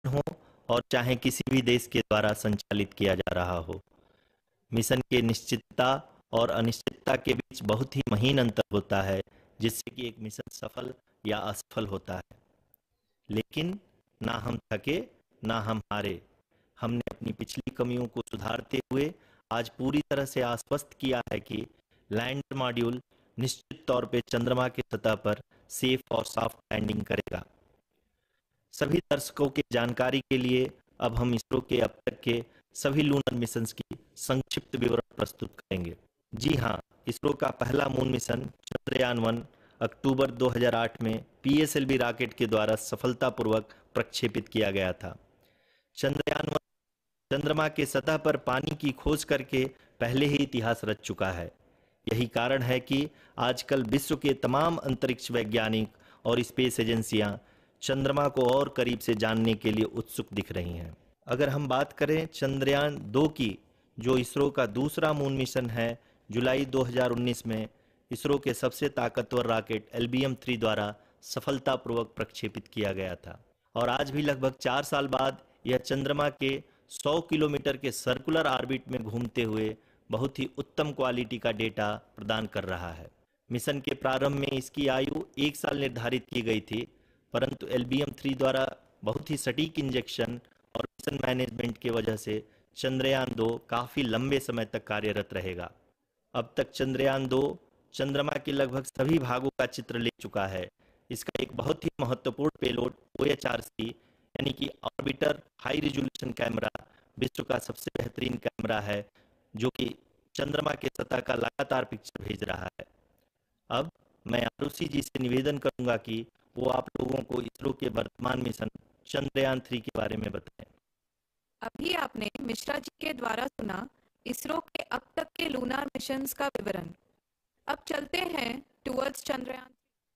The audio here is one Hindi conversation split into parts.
हो और चाहे किसी भी देश के द्वारा संचालित किया जा रहा हो। मिशन के निश्चितता और अनिश्चितता के बीच बहुत ही महीन अंतर होता है, जिससे कि एक मिशन सफल या असफल होता है। लेकिन ना हम थके, ना हम हारे। हमने अपनी पिछली कमियों को सुधारते हुए आज पूरी तरह से आश्वस्त किया है कि लैंडर मॉड्यूल निश्चित तौर पे चंद्रमा की सतह पर सेफ और सॉफ्ट लैंडिंग करेगा। सभी दर्शकों की जानकारी के लिए अब हम इसरो के अब तक के सभी लूनर मिशंस की संक्षिप्त विवरण प्रस्तुत करेंगे। जी हाँ, इसरो का पहला मून मिशन चंद्रयान-1 अक्टूबर 2008 में पीएसएलवी रॉकेट के द्वारा सफलतापूर्वक प्रक्षेपित किया गया था। चंद्रयान-1 चंद्रमा के सतह पर पानी की खोज करके पहले ही इतिहास रच चुका है। यही कारण है कि आजकल विश्व के तमाम अंतरिक्ष वैज्ञानिक और स्पेस एजेंसियां चंद्रमा को और करीब से जानने के लिए उत्सुक दिख रही हैं। अगर हम बात करें चंद्रयान 2 की, जो इसरो का दूसरा मून मिशन है, जुलाई 2019 में इसरो के सबसे ताकतवर रॉकेट LBM-3 द्वारा सफलतापूर्वक प्रक्षेपित किया गया था और आज भी लगभग 4 साल बाद यह चंद्रमा के 100 किलोमीटर के सर्कुलर ऑर्बिट में घूमते हुए बहुत ही उत्तम क्वालिटी का डेटा प्रदान कर रहा है। मिशन के प्रारंभ में इसकी आयु 1 साल निर्धारित की गई थी, परंतु LBM-3 द्वारा बहुत ही सटीक इंजेक्शन और मिशन मैनेजमेंट की वजह से चंद्रयान 2 काफ़ी लंबे समय तक कार्यरत रहेगा। अब तक चंद्रयान 2 चंद्रमा के लगभग सभी भागों का चित्र ले चुका है। इसका एक बहुत ही महत्वपूर्ण पेलोड OHRC यानी कि ऑर्बिटर हाई रिजोल्यूशन कैमरा विश्व का सबसे बेहतरीन कैमरा है, जो कि चंद्रमा के सतह का लगातार पिक्चर भेज रहा है। अब मैं आरुषि जी से निवेदन करूंगा कि वो आप लोगों को इसरो के वर्तमान मिशन चंद्रयान 3 के बारे में बताएं। अभी आपने मिश्रा जी के द्वारा सुना इसरो के अब तक के लूनार मिशंस का विवरण। अब चलते हैं टुवर्ड्स चंद्रयान।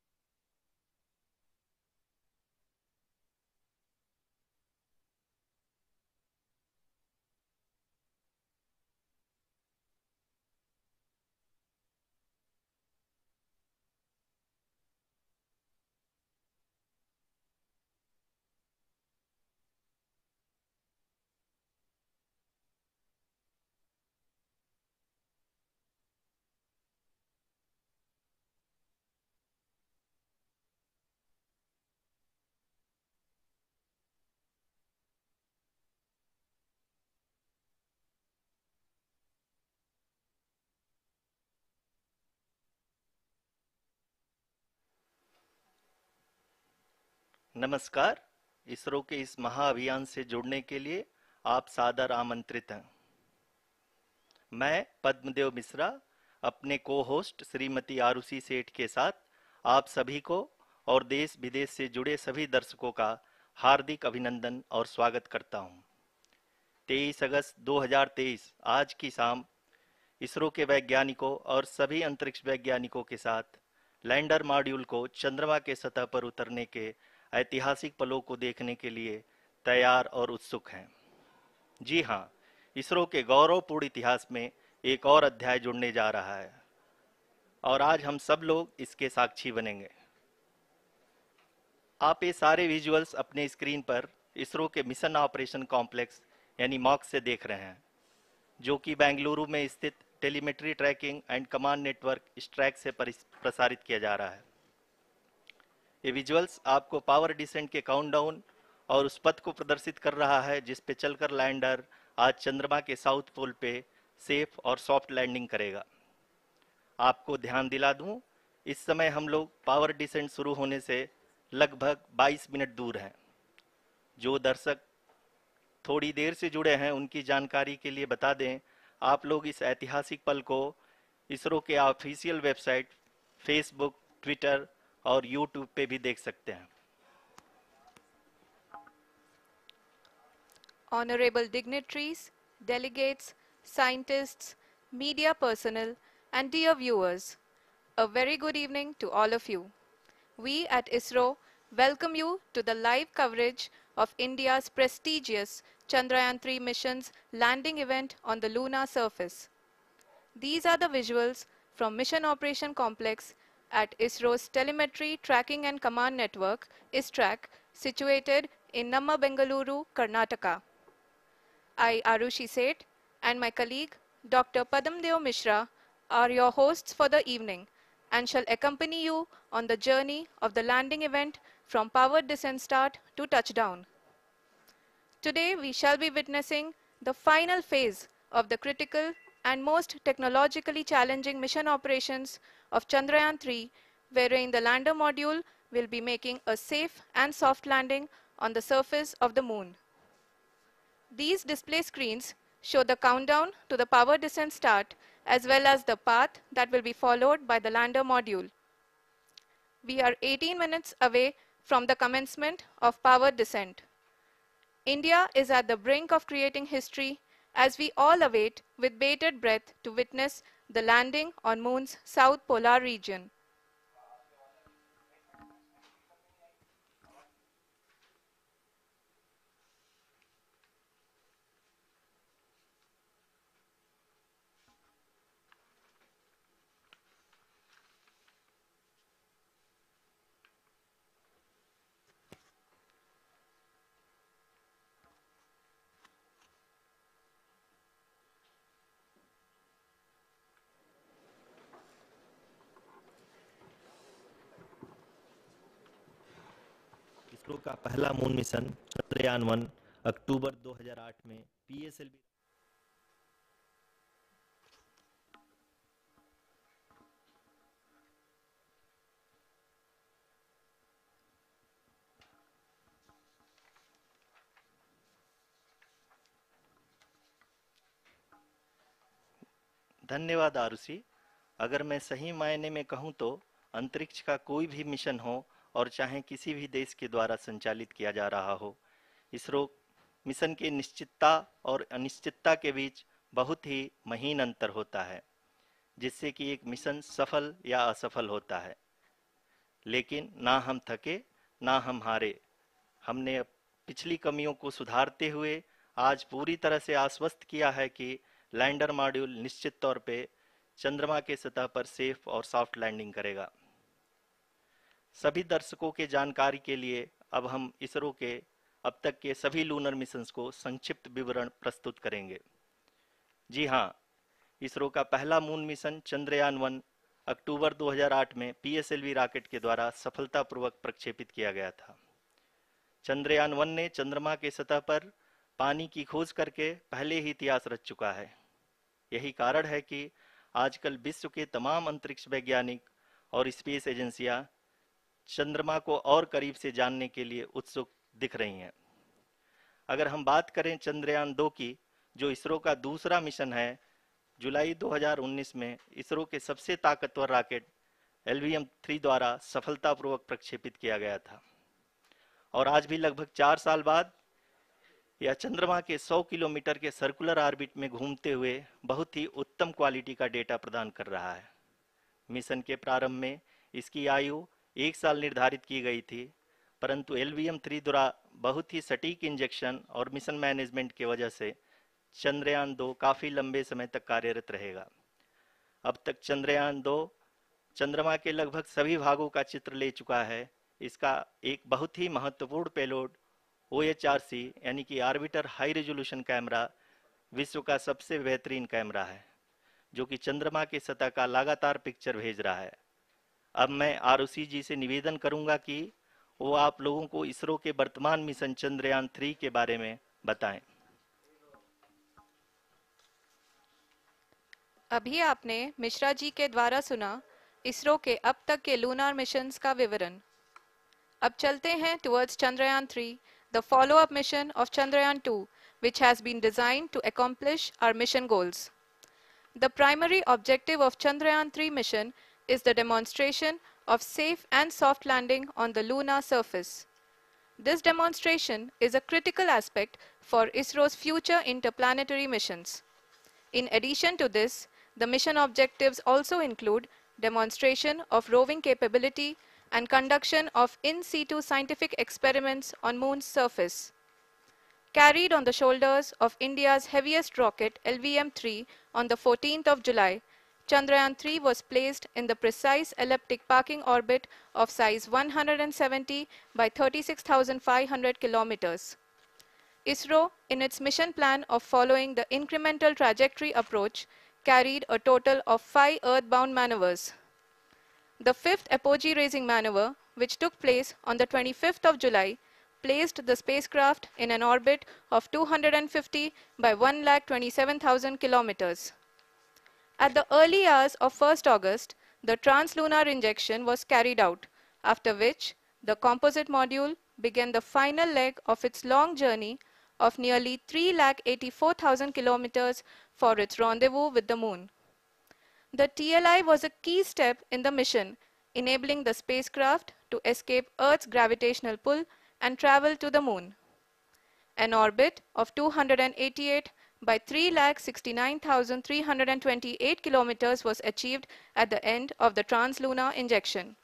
नमस्कार। इसरो के इस महाअभियान से जुड़ने के लिए आप सादर आमंत्रित हैं। मैं पद्मदेव मिश्रा अपने को होस्ट श्रीमती आरुषि सेठ के साथ आप सभी को और देश विदेश से जुड़े सभी दर्शकों का हार्दिक अभिनंदन और स्वागत करता हूं। 23 अगस्त 2023 आज की शाम इसरो के वैज्ञानिकों और सभी अंतरिक्ष वैज्ञानिकों के साथ लैंडर मॉड्यूल को चंद्रमा के सतह पर उतरने के ऐतिहासिक पलों को देखने के लिए तैयार और उत्सुक हैं। जी हाँ, इसरो के गौरवपूर्ण इतिहास में एक और अध्याय जुड़ने जा रहा है और आज हम सब लोग इसके साक्षी बनेंगे। आप ये सारे विजुअल्स अपने स्क्रीन पर इसरो के मिशन ऑपरेशन कॉम्प्लेक्स यानी मॉक से देख रहे हैं, जो कि बेंगलुरु में स्थित telemetry tracking and command network ISTRAC से प्रसारित किया जा रहा है। ये विजुअल्स आपको पावर डिसेंट के काउंटडाउन और उस पथ को प्रदर्शित कर रहा है जिस पे चलकर लैंडर आज चंद्रमा के साउथ पोल पे सेफ और सॉफ्ट लैंडिंग करेगा। आपको ध्यान दिला दूं, इस समय हम लोग पावर डिसेंट शुरू होने से लगभग 22 मिनट दूर हैं। जो दर्शक थोड़ी देर से जुड़े हैं उनकी जानकारी के लिए बता दें, आप लोग इस ऐतिहासिक पल को इसरो के ऑफिशियल वेबसाइट, फेसबुक, ट्विटर और यूट्यूब पे भी देख सकते हैं। Honorable dignitaries, delegates, scientists, media personnel, and dear viewers, a very good evening to all of you. We at ISRO welcome you to the live coverage of India's prestigious Chandrayaan-3 mission's landing event on the lunar surface. These are the visuals from Mission Operation Complex at ISRO's Telemetry Tracking and Command Network, ISTRAC, situated in Namma Bengaluru, Karnataka. I, Arushi Seth, and my colleague, Dr. Padamdeo Mishra, are your hosts for the evening and shall accompany you on the journey of the landing event from powered descent start to touchdown. Today, we shall be witnessing the final phase of the critical and most technologically challenging mission operations of Chandrayaan-3, wherein the lander module will be making a safe and soft landing on the surface of the moon. These display screens show the countdown to the power descent start as well as the path that will be followed by the lander module. We are 18 minutes away from the commencement of power descent. India is at the brink of creating history as we all await with bated breath to witness the landing on Moon's south polar region. ISRO का पहला मून मिशन चंद्रयान-1 अक्टूबर 2008 में पीएसएलवी धन्यवाद आरुषि। अगर मैं सही मायने में कहूं तो अंतरिक्ष का कोई भी मिशन हो और चाहे किसी भी देश के द्वारा संचालित किया जा रहा हो, इसरो मिशन के निश्चितता और अनिश्चितता के बीच बहुत ही महीन अंतर होता है, जिससे कि एक मिशन सफल या असफल होता है। लेकिन ना हम थके ना हम हारे। हमने पिछली कमियों को सुधारते हुए आज पूरी तरह से आश्वस्त किया है कि लैंडर मॉड्यूल निश्चित तौर पे चंद्रमा के सतह पर सेफ और सॉफ्ट लैंडिंग करेगा। सभी दर्शकों के जानकारी के लिए अब हम इसरो के अब तक के सभी लूनर मिशंस को संक्षिप्त विवरण प्रस्तुत करेंगे। जी हाँ, इसरो का पहला मून मिशन चंद्रयान-1 अक्टूबर 2008 में पीएसएलवी रॉकेट के द्वारा सफलतापूर्वक प्रक्षेपित किया गया था। चंद्रयान-1 ने चंद्रमा के सतह पर पानी की खोज करके पहले ही इतिहास रच चुका है। यही कारण है कि आजकल विश्व के तमाम अंतरिक्ष वैज्ञानिक और स्पेस एजेंसियां चंद्रमा को और करीब से जानने के लिए उत्सुक दिख रही हैं। अगर हम बात करें चंद्रयान-2 की, जो इसरो का दूसरा मिशन है, जुलाई 2019 में इसरो के सबसे ताकतवर रॉकेट LVM-3 द्वारा सफलतापूर्वक प्रक्षेपित किया गया था और आज भी लगभग 4 साल बाद यह चंद्रमा के 100 किलोमीटर के सर्कुलर ऑर्बिट में घूमते हुए बहुत ही उत्तम क्वालिटी का डेटा प्रदान कर रहा है। मिशन के प्रारंभ में इसकी आयु 1 साल निर्धारित की गई थी, परंतु LVM-3 द्वारा बहुत ही सटीक इंजेक्शन और मिशन मैनेजमेंट की वजह से चंद्रयान-2 काफ़ी लंबे समय तक कार्यरत रहेगा। अब तक चंद्रयान-2 चंद्रमा के लगभग सभी भागों का चित्र ले चुका है। इसका एक बहुत ही महत्वपूर्ण पेलोड OHRC यानी कि ऑर्बिटर हाई रेजोल्यूशन कैमरा विश्व का सबसे बेहतरीन कैमरा है, जो कि चंद्रमा के सतह का लगातार पिक्चर भेज रहा है। अब मैं आरुषि जी से निवेदन करूंगा कि वो आप लोगों को इसरो के वर्तमान मिशन चंद्रयान-3 के बारे में बताएं। अभी आपने मिश्रा जी के द्वारा सुना इसरो के अब तक के लूनार मिशंस का विवरण। अब चलते हैं towards Chandrayaan-3, the follow-up mission of Chandrayaan-2, which has been designed to accomplish our mission goals. The primary objective of Chandrayaan-3 mission is the demonstration of safe and soft landing on the lunar surface. This demonstration is a critical aspect for ISRO's future interplanetary missions. In addition to this, the mission objectives also include demonstration of roving capability and conduction of in situ scientific experiments on Moon's surface. Carried on the shoulders of India's heaviest rocket LVM-3 on the 14th of July, Chandrayaan-3 was placed in the precise elliptic parking orbit of size 170 by 36,500 kilometers. ISRO, in its mission plan of following the incremental trajectory approach, carried a total of 5 earthbound maneuvers. The fifth apogee raising maneuver, which took place on the 25th of July, placed the spacecraft in an orbit of 250 by 1,27,000 kilometers. At the early hours of 1st August, the translunar injection was carried out, after which the composite module began the final leg of its long journey of nearly 3,84,000 kilometers for its rendezvous with the Moon. The TLI was a key step in the mission, enabling the spacecraft to escape Earth's gravitational pull and travel to the Moon. An orbit of 288 by 3,69,328 kilometers was achieved at the end of the translunar injection.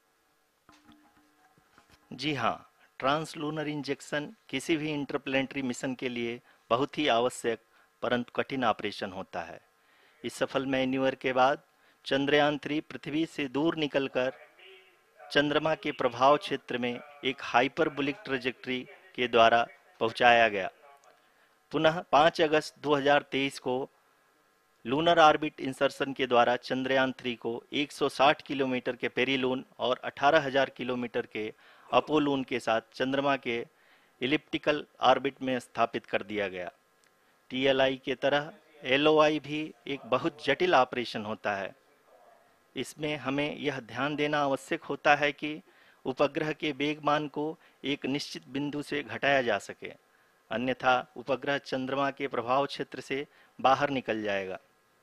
जी हाँ, ट्रांसलूनर इंजेक्शन किसी भी इंटरप्लेनेटरी मिशन के लिए बहुत ही आवश्यक परंतु कठिन ऑपरेशन होता है। इस सफल मैन्यूवर के बाद चंद्रयान 3 पृथ्वी से दूर निकलकर चंद्रमा के प्रभाव क्षेत्र में एक हाइपरबोलिक ट्रैजेक्टरी के द्वारा पहुंचाया गया। पुनः 5 अगस्त 2023 को लूनर ऑर्बिट इंसर्शन के द्वारा चंद्रयान 3 को 160 किलोमीटर के पेरीलून और 18,000 किलोमीटर के अपोलून के साथ चंद्रमा के इलिप्टिकल ऑर्बिट में स्थापित कर दिया गया। टीएलआई के तरह एलओआई भी एक बहुत जटिल ऑपरेशन होता है। इसमें हमें यह ध्यान देना आवश्यक होता है कि उपग्रह के वेगमान को एक निश्चित बिंदु से घटाया जा सके, अन्यथा उपग्रह चंद्रमा के प्रभाव क्षेत्र से बाहर निकल जाएगा।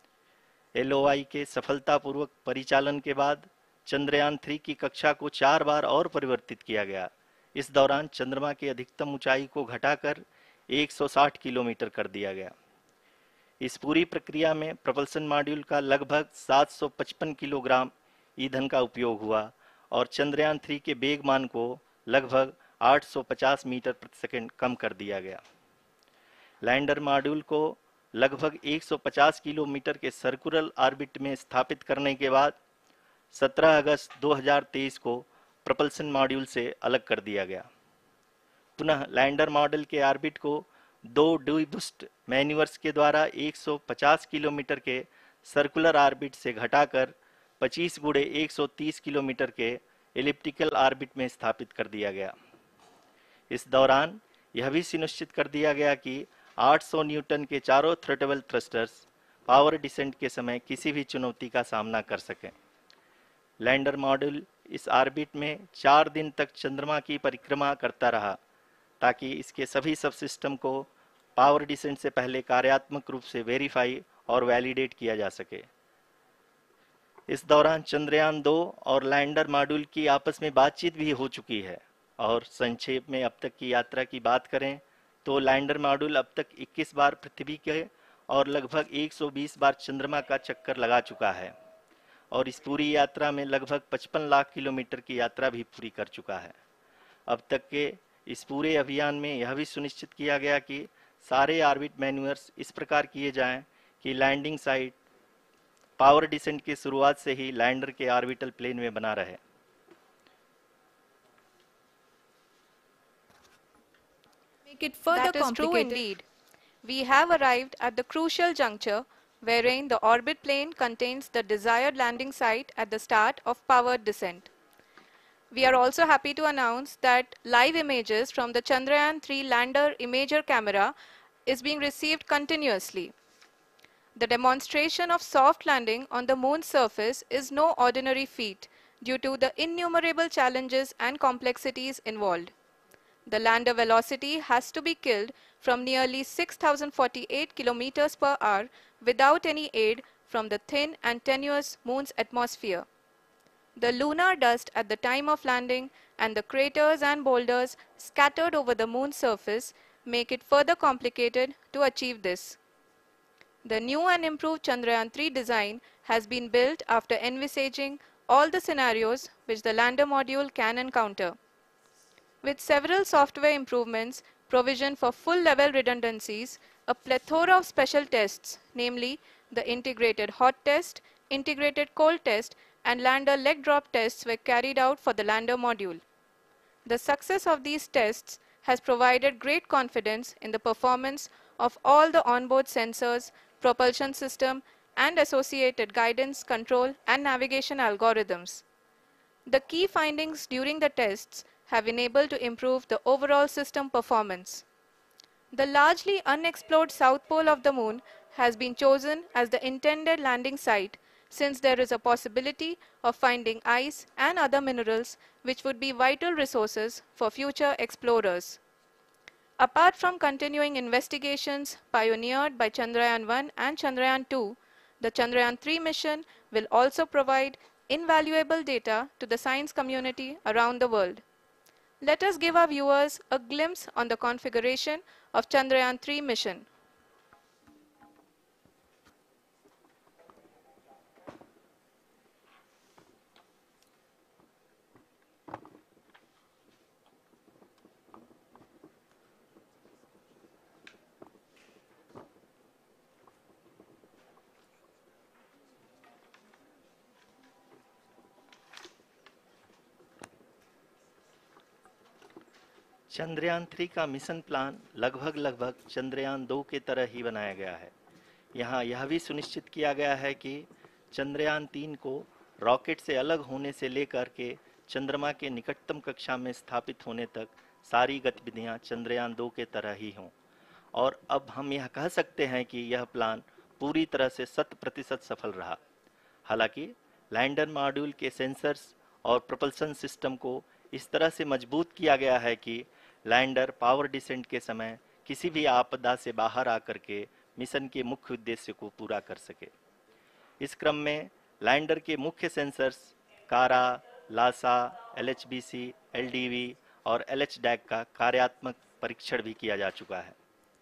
एलओआई के सफलतापूर्वक परिचालन के बाद चंद्रयान 3 की कक्षा को 4 बार और परिवर्तित किया गया। इस दौरान चंद्रमा की अधिकतम ऊंचाई को घटाकर 160 किलोमीटर कर दिया गया। इस पूरी प्रक्रिया में प्रपल्सन मॉड्यूल का लगभग 755 किलोग्राम ईंधन का उपयोग हुआ और चंद्रयान 3 के वेगमान को लगभग 850 मीटर प्रति सेकंड कम कर दिया गया। लैंडर मॉड्यूल को लगभग 150 किलोमीटर के सर्कुलर ऑर्बिट में स्थापित करने के बाद 17 अगस्त 2023 को प्रपल्सन मॉड्यूल से अलग कर दिया गया। पुनः लैंडर मॉडल के ऑर्बिट को 2 डीबूस्ट मैन्यूवर्स के द्वारा 150 किलोमीटर के सर्कुलर ऑर्बिट से घटाकर 25 गुणे 130 किलोमीटर के एलिप्टिकल ऑर्बिट में स्थापित कर दिया गया। इस दौरान यह भी सुनिश्चित कर दिया गया कि 800 न्यूटन के चारों थ्रोटल थ्रस्टर्स पावर डिसेंट के समय किसी भी चुनौती का सामना कर सकें। लैंडर मॉड्यूल इस ऑर्बिट में 4 दिन तक चंद्रमा की परिक्रमा करता रहा ताकि इसके सभी सब सिस्टम को पावर डिसेंट से पहले कार्यात्मक रूप से वेरीफाई और वैलिडेट किया जा सके। इस दौरान चंद्रयान 2 और लैंडर मॉड्यूल की आपस में बातचीत भी हो चुकी है। और संक्षेप में अब तक की यात्रा की बात करें तो लैंडर मॉड्यूल अब तक 21 बार पृथ्वी के और लगभग 120 बार चंद्रमा का चक्कर लगा चुका है और इस पूरी यात्रा में लगभग 55 लाख किलोमीटर की यात्रा भी पूरी कर चुका है। अब तक के इस पूरे अभियान में यह भी सुनिश्चित किया गया कि सारे ऑर्बिट मैन्यूवर्स इस प्रकार किए जाएं कि लैंडिंग साइट पावर डिसेंट की शुरुआत से ही लैंडर के ऑर्बिटल प्लेन में बना रहे। Make it further complicated. That is true indeed. We have arrived at the crucial juncture wherein the orbit plane contains the desired landing site at the start of powered descent. We are also happy to announce that live images from the Chandrayaan-3 lander imager camera is being received continuously. The demonstration of soft landing on the moon's surface is no ordinary feat due to the innumerable challenges and complexities involved. The lander velocity has to be killed from nearly 6,048 kilometers per hour without any aid from the thin and tenuous moon's atmosphere. The lunar dust at the time of landing and the craters and boulders scattered over the moon's surface make it further complicated to achieve this. The new and improved Chandrayaan-3 design has been built after envisaging all the scenarios which the lander module can encounter. With several software improvements, provision for full-level redundancies, a plethora of special tests, namely the integrated hot test, integrated cold test, and lander leg drop tests were carried out for the lander module. The success of these tests has provided great confidence in the performance of all the onboard sensors, propulsion system, and associated guidance, control, and navigation algorithms. The key findings during the tests have enabled to improve the overall system performance. The largely unexplored south pole of the moon has been chosen as the intended landing site since there is a possibility of finding ice and other minerals which would be vital resources for future explorers. Apart from continuing investigations pioneered by Chandrayaan-1 and Chandrayaan-2, the Chandrayaan-3 mission will also provide invaluable data to the science community around the world. Let us give our viewers a glimpse on the configuration of Chandrayaan-3 mission. Chandrayaan 3 का मिशन प्लान लगभग चंद्रयान 2 के तरह ही बनाया गया है। यहाँ यह भी सुनिश्चित किया गया है कि चंद्रयान 3 को रॉकेट से अलग होने से लेकर के चंद्रमा के निकटतम कक्षा में स्थापित होने तक सारी गतिविधियां चंद्रयान 2 के तरह ही हों। और अब हम यह कह सकते हैं कि यह प्लान पूरी तरह से 100% सफल रहा। हालांकि लैंडर मॉड्यूल के सेंसर्स और propulsion सिस्टम को इस तरह से मजबूत किया गया है कि लैंडर पावर डिसेंट के समय किसी भी आपदा से बाहर आकर के मिशन के मुख्य उद्देश्य को पूरा कर सके। इस क्रम में लैंडर के मुख्य सेंसर्स कारा, लासा, LHBC, LDV और LHDAC का कार्यात्मक परीक्षण भी किया जा चुका है।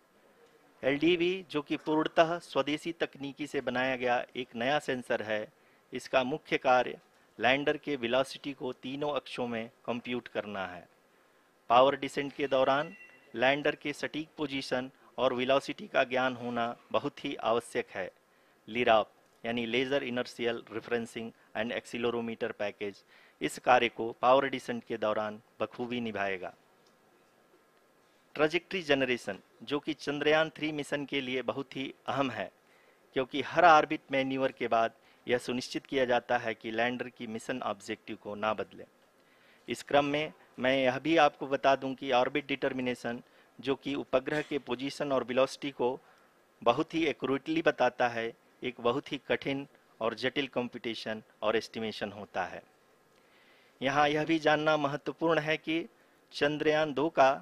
LDV जो कि पूर्णतः स्वदेशी तकनीकी से बनाया गया एक नया सेंसर है, इसका मुख्य कार्य लैंडर के वेलोसिटी को तीनों अक्षों में कंप्यूट करना है। पावर डिसेंट के दौरान लैंडर के सटीक पोजीशन और वेलोसिटी का ज्ञान होना बहुत ही आवश्यक है। लिराप यानी laser inertial referencing and accelerometer package इस कार्य को पावर डिसेंट के दौरान बखूबी निभाएगा। ट्रैजेक्टरी जनरेशन जो कि चंद्रयान 3 मिशन के लिए बहुत ही अहम है, क्योंकि हर ऑर्बिट मैन्यूवर के बाद यह सुनिश्चित किया जाता है कि लैंडर की मिशन ऑब्जेक्टिव को ना बदले। इस क्रम में मैं यह भी आपको बता दूं कि ऑर्बिट डिटर्मिनेशन जो कि उपग्रह के पोजीशन और वेलोसिटी को बहुत ही एक्यूरेटली बताता है, एक बहुत ही कठिन और जटिल कंप्यूटेशन और एस्टिमेशन होता है। यहाँ यह भी जानना महत्वपूर्ण है कि चंद्रयान 2 का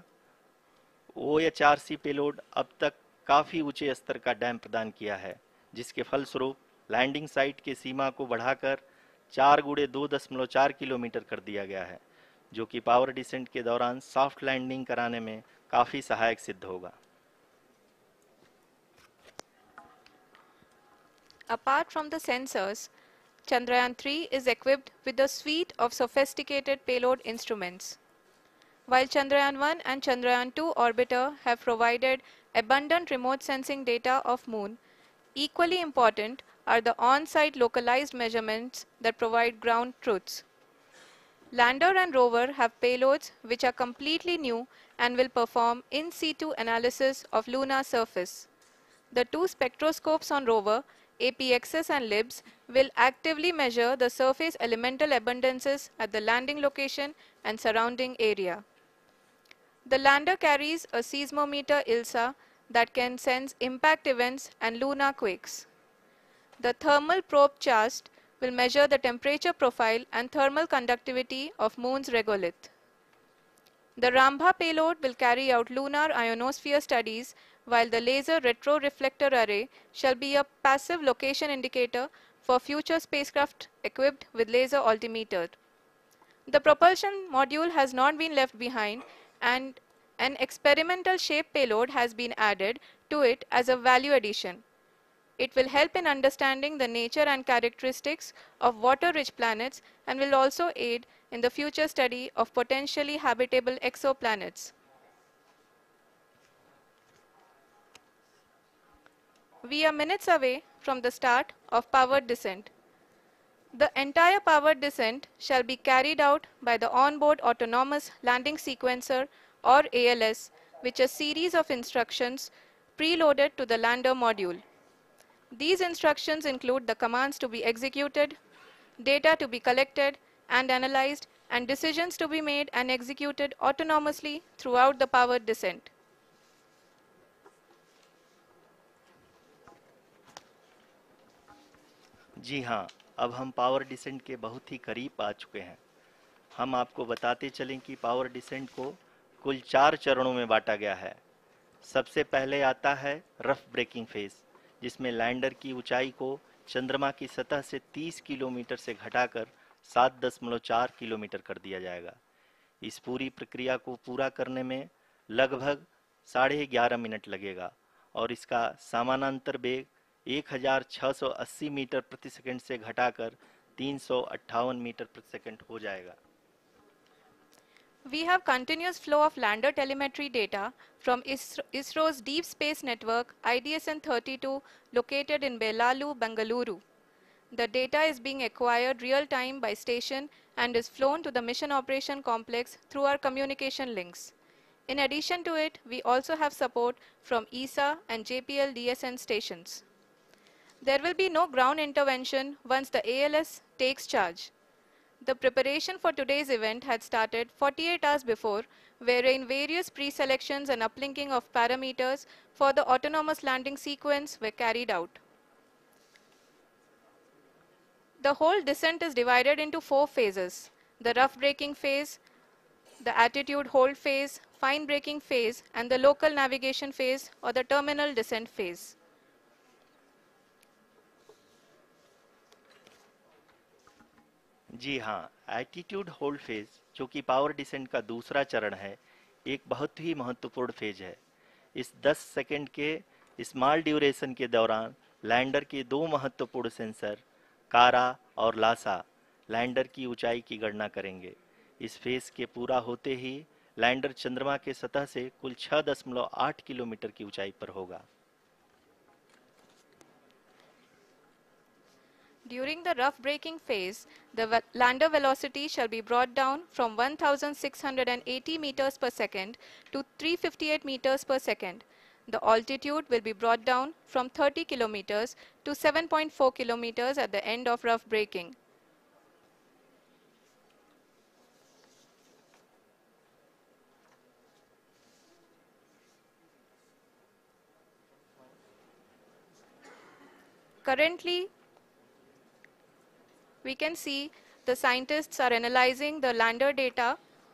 OHRC पेलोड अब तक काफ़ी ऊंचे स्तर का डैम प्रदान किया है, जिसके फलस्वरूप लैंडिंग साइट के सीमा को बढ़ाकर 4 गुणे 2.4 किलोमीटर कर दिया गया है, जो कि पावर डिसेंट के दौरान सॉफ्ट लैंडिंग कराने में काफ़ी सहायक सिद्ध होगा। Apart from the sensors, Chandrayaan-3 is equipped with a suite of sophisticated payload instruments. While Chandrayaan-1 and Chandrayaan-2 orbiter have provided abundant remote sensing data of Moon, equally important are the on-site localized measurements that provide ground truths. Lander and rover have payloads which are completely new and will perform in situ analysis of lunar surface. The two spectroscopes on rover, APXS and LIBS, will actively measure the surface elemental abundances at the landing location and surrounding area. The lander carries a seismometer ILSA that can sense impact events and lunar quakes. The thermal probe CHAST will measure the temperature profile and thermal conductivity of Moon's regolith. The Rambha payload will carry out lunar ionosphere studies, while the laser retroreflector array shall be a passive location indicator for future spacecraft equipped with laser altimeter. The propulsion module has not been left behind, and an experimental shape payload has been added to it as a value addition. It will help in understanding the nature and characteristics of water-rich planets and will also aid in the future study of potentially habitable exoplanets. We are minutes away from the start of powered descent. The entire powered descent shall be carried out by the onboard autonomous landing sequencer or ALS, which is a series of instructions preloaded to the lander module. These instructions include the commands to be executed, data to be collected and analyzed, and decisions to be made and executed autonomously throughout the powered descent. जी हाँ, अब हम पावर डिसेंट के बहुत ही करीब आ चुके हैं। हम आपको बताते चलें कि पावर डिसेंट को कुल 4 चरणों में बांटा गया है। सबसे पहले आता है रफ ब्रेकिंग फेज, जिसमें लैंडर की ऊंचाई को चंद्रमा की सतह से 30 किलोमीटर से घटाकर 7.4 किलोमीटर कर दिया जाएगा। इस पूरी प्रक्रिया को पूरा करने में लगभग 11.5 मिनट लगेगा और इसका समानांतर वेग 1680 मीटर प्रति सेकंड से घटाकर 358 मीटर प्रति सेकंड हो जाएगा। We have continuous flow of lander telemetry data from ISRO's Deep Space Network IDSN-32 located in Belalu, Bengaluru. The data is being acquired real-time by station and is flown to the Mission Operation Complex through our communication links. In addition to it, we also have support from ESA and JPL DSN stations. There will be no ground intervention once the ALS takes charge. The preparation for today's event had started 48 hours before, wherein various pre-selections and uplinking of parameters for the autonomous landing sequence were carried out. The whole descent is divided into 4 phases: the rough braking phase, the attitude hold phase, fine braking phase, and the local navigation phase or the terminal descent phase. जी हाँ, एटीट्यूड होल्ड फेज, जो कि पावर डिसेंट का दूसरा चरण है, एक बहुत ही महत्वपूर्ण फेज है। इस 10 सेकंड के स्मॉल ड्यूरेशन के दौरान लैंडर के 2 महत्वपूर्ण सेंसर कारा और लासा लैंडर की ऊंचाई की गणना करेंगे। इस फेज के पूरा होते ही लैंडर चंद्रमा के सतह से कुल 6.8 किलोमीटर की ऊंचाई पर होगा। During the rough braking phase, the lander velocity shall be brought down from 1680 meters per second to 358 meters per second. The altitude will be brought down from 30 kilometers to 7.4 kilometers at the end of rough braking. Currently, we can see the scientists are analyzing the lander data.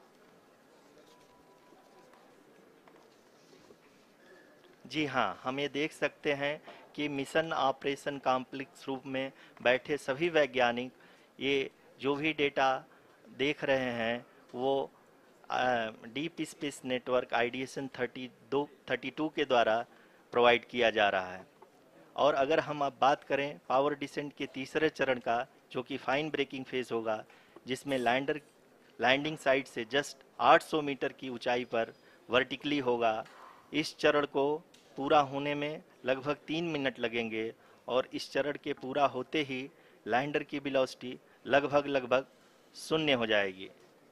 जी हाँ, हम ये देख सकते हैं कि मिशन ऑपरेशन कॉम्प्लेक्स रूप में बैठे सभी वैज्ञानिक ये जो भी डेटा देख रहे हैं वो डीप स्पेस नेटवर्क आईडीएसएन 32 के द्वारा प्रोवाइड किया जा रहा है। और अगर हम अब बात करें पावर डिसेंट के तीसरे चरण का, जो कि फाइन ब्रेकिंग फेज होगा, जिसमें लैंडिंग साइट से जस्ट 800 मीटर की ऊंचाई पर वर्टिकली होगा। इस चरण को पूरा होने में लगभग 3 मिनट लगेंगे और इस चरण के पूरा होते ही लैंडर की वेलोसिटी लगभग शून्य हो जाएगी।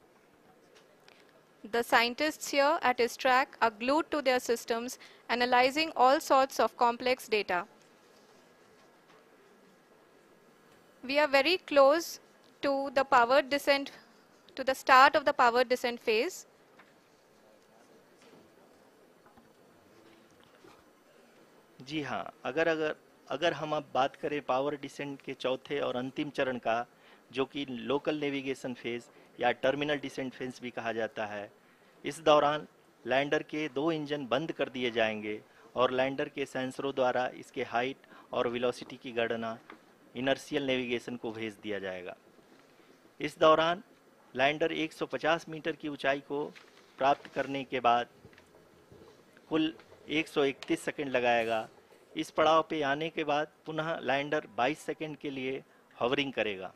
The scientists here at ISTRAC are glued to their systems, analyzing all sorts of complex data. We are very close to the powered descent, to the start of the powered descent phase. जी हाँ, अगर हम अब बात करें पावर डिसेंट के चौथे और अंतिम चरण का, जो कि लोकल नेविगेशन फेज या टर्मिनल डिसेंट फेज भी कहा जाता है, इस दौरान लैंडर के 2 इंजन बंद कर दिए जाएंगे और लैंडर के सेंसरों द्वारा इसके हाइट और वेलोसिटी की गणना इनर्शियल नेविगेशन को भेज दिया जाएगा। इस दौरान लैंडर 150 मीटर की ऊंचाई को प्राप्त करने के बाद कुल 131 सेकंड लगाएगा। इस पड़ाव पे आने के बाद पुनः लैंडर 22 सेकंड के लिए हॉवरिंग करेगा।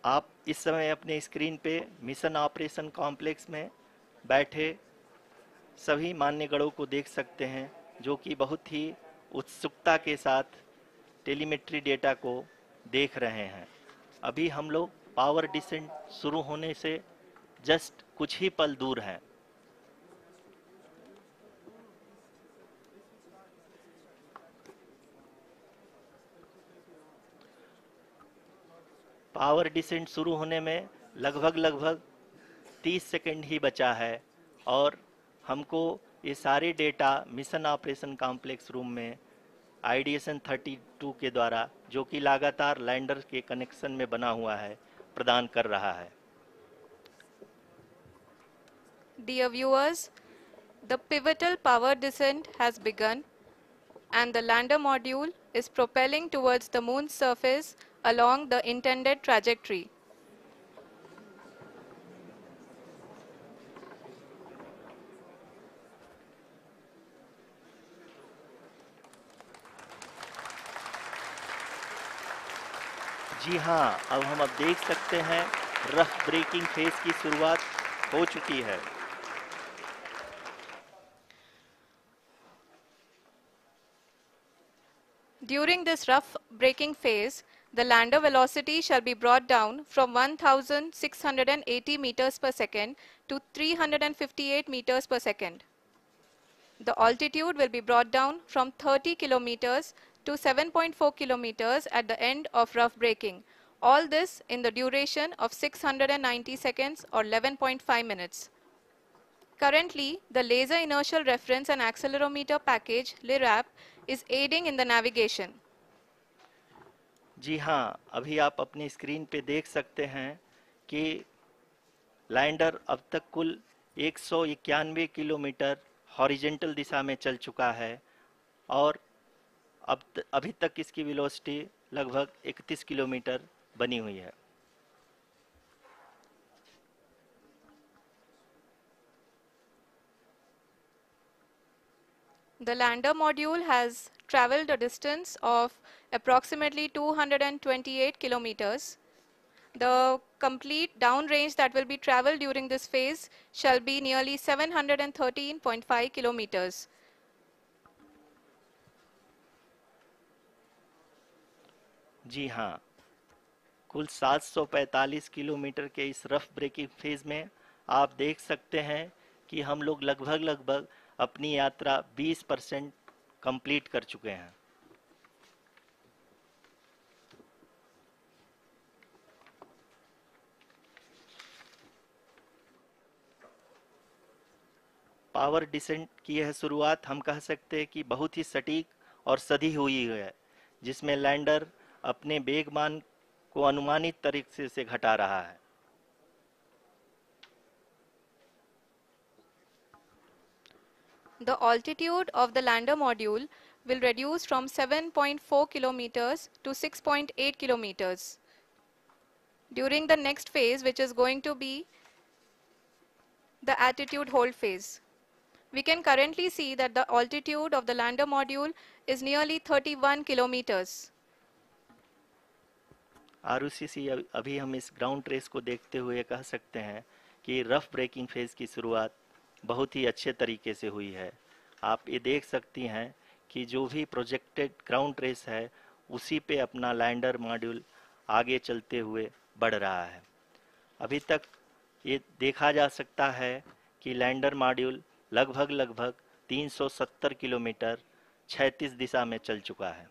आप इस समय अपने स्क्रीन पे मिशन ऑपरेशन कॉम्प्लेक्स में बैठे सभी मान्यगणों को देख सकते हैं, जो कि बहुत ही उत्सुकता के साथ टेलीमेट्री डेटा को देख रहे हैं। अभी हम लोग पावर डिसेंट शुरू होने से जस्ट कुछ ही पल दूर हैं। पावर डिसेंट शुरू होने में लगभग 30 सेकंड ही बचा है और हमको ये सारे data mission operation complex room में आईडीएसएन 32 के द्वारा, जो कि लगातार लैंडर के कनेक्शन में बना हुआ है, प्रदान कर रहा है। Dear viewers, the pivotal power descent has begun and the lander module is propelling towards the moon's surface along the intended trajectory. जी हाँ, अब देख सकते हैं रफ ब्रेकिंग फेज की शुरुआत हो चुकी है। During this rough braking phase, the lander velocity shall be brought down from 1680 meters per second to 358 meters per second. The altitude will be brought down from 30 kilometers to 7.4 kilometers at the end of rough braking. All this in the duration of 690 seconds or 11.5 minutes. Currently, the Laser Inertial Reference and Accelerometer package (LIRAP) is aiding in the navigation. जी हाँ, अभी आप अपनी स्क्रीन पे देख सकते हैं कि लैंडर अब तक कुल 191 किलोमीटर हॉरिजेंटल दिशा में चल चुका है और अभी तक इसकी वेलोसिटी लगभग 31 किलोमीटर बनी हुई है। The lander module has traveled a distance of approximately 228 kilometers. The complete downrange that will be traveled during this phase shall be nearly 713.5 kilometers. जी हाँ, कुल 745 किलोमीटर के इस रफ ब्रेकिंग फेज में आप देख सकते हैं कि हम लोग लगभग अपनी यात्रा 20% कंप्लीट कर चुके हैं। पावर डिसेंट की यह शुरुआत हम कह सकते हैं कि बहुत ही सटीक और सधी हुई है, जिसमें लैंडर अपने वेगमान को अनुमानित तरीके से घटा रहा है। The altitude of the lander module will reduce from 7.4 kilometers to 6.8 kilometers. During the next phase, which is going to be the attitude hold phase. We can currently see that the altitude of the lander module is nearly 31 kilometers. Arushi, अभी हम इस ग्राउंड ट्रेस को देखते हुए कह सकते हैं कि रफ ब्रेकिंग फेज की शुरुआत बहुत ही अच्छे तरीके से हुई है। आप ये देख सकती हैं कि जो भी प्रोजेक्टेड ग्राउंड ट्रेस है, उसी पे अपना लैंडर मॉड्यूल आगे चलते हुए बढ़ रहा है। अभी तक ये देखा जा सकता है कि लैंडर मॉड्यूल लगभग 370 किलोमीटर क्षैतिज दिशा में चल चुका है।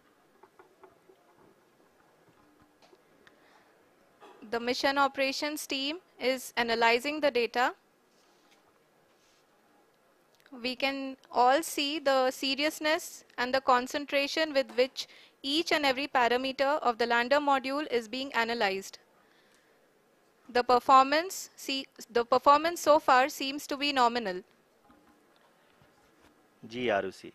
The mission operations team is analyzing the data. We can all see the seriousness and the concentration with which each and every parameter of the lander module is being analyzed. The performance so far seems to be nominal. जी आरुषि,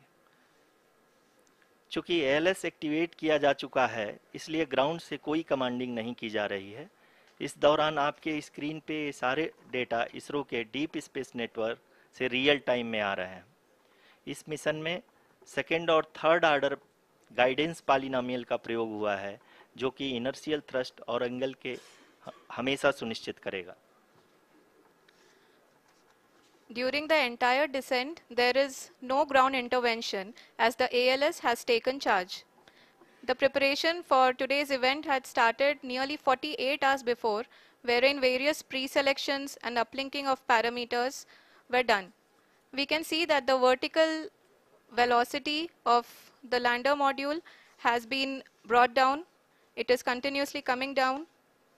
चूंकि एएलएस एक्टिवेट किया जा चुका है, इसलिए ग्राउंड से कोई कमांडिंग नहीं की जा रही है। इस दौरान आपके स्क्रीन पे सारे डेटा इसरो के डीप स्पेस नेटवर्क से रियल टाइम में आ रहे हैं। इस मिशन में सेकेंड और थर्ड ऑर्डर गाइडेंस पॉलिनोमियल का प्रयोग हुआ है, जो कि इनर्शियल थ्रस्ट और एंगल के हमेशा सुनिश्चित करेगा। During the entire descent, there is no ground intervention as the ALS has taken charge. The preparation for today's event had started nearly 48 hours before, wherein various pre-selections and uplinking of parameters were done. We can see that the vertical velocity of the lander module has been brought down. It is continuously coming down.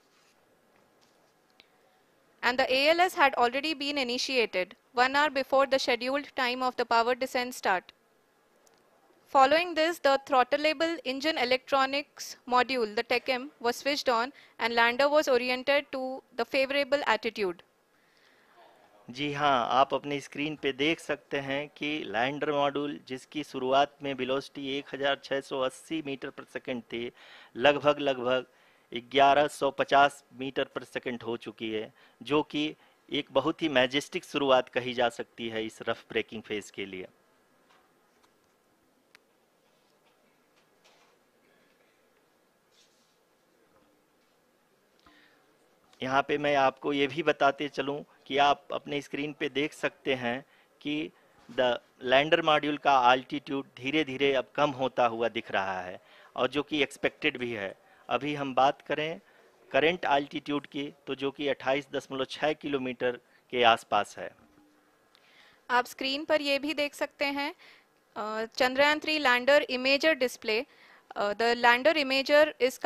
And the ALS had already been initiated 1 hour before the scheduled time of the power descent start. Following this, the throttleable engine electronics module, the TECM, was switched on and lander was oriented to the favorable attitude. जी हाँ, आप अपनी स्क्रीन पे देख सकते हैं कि लैंडर मॉड्यूल जिसकी शुरुआत में वेलोसिटी 1680 मीटर पर सेकंड थी, लगभग 1150 मीटर पर सेकंड हो चुकी है, जो कि एक बहुत ही मैजेस्टिक शुरुआत कही जा सकती है इस रफ ब्रेकिंग फेज के लिए। यहाँ पे मैं आपको ये भी बताते चलूँ कि आप अपने स्क्रीन पे देख सकते हैं कि द लैंडर मॉड्यूल का आल्टीट्यूड धीरे धीरे अब कम होता हुआ दिख रहा है, और जो कि एक्सपेक्टेड भी है। अभी हम बात करें करंट आल्टीट्यूड की, तो जो कि 28.6 किलोमीटर के आसपास है। आप स्क्रीन पर ये भी देख सकते हैं Chandrayaan 3 lander imager display. The lander imager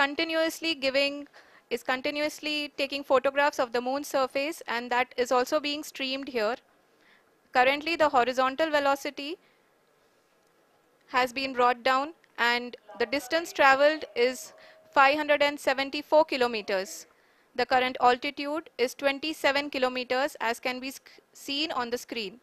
is continuously taking photographs of the moon's surface, and that is also being streamed here. Currently, the horizontal velocity has been brought down and the distance traveled is 574 kilometers. The current altitude is 27 kilometers as can be seen on the screen.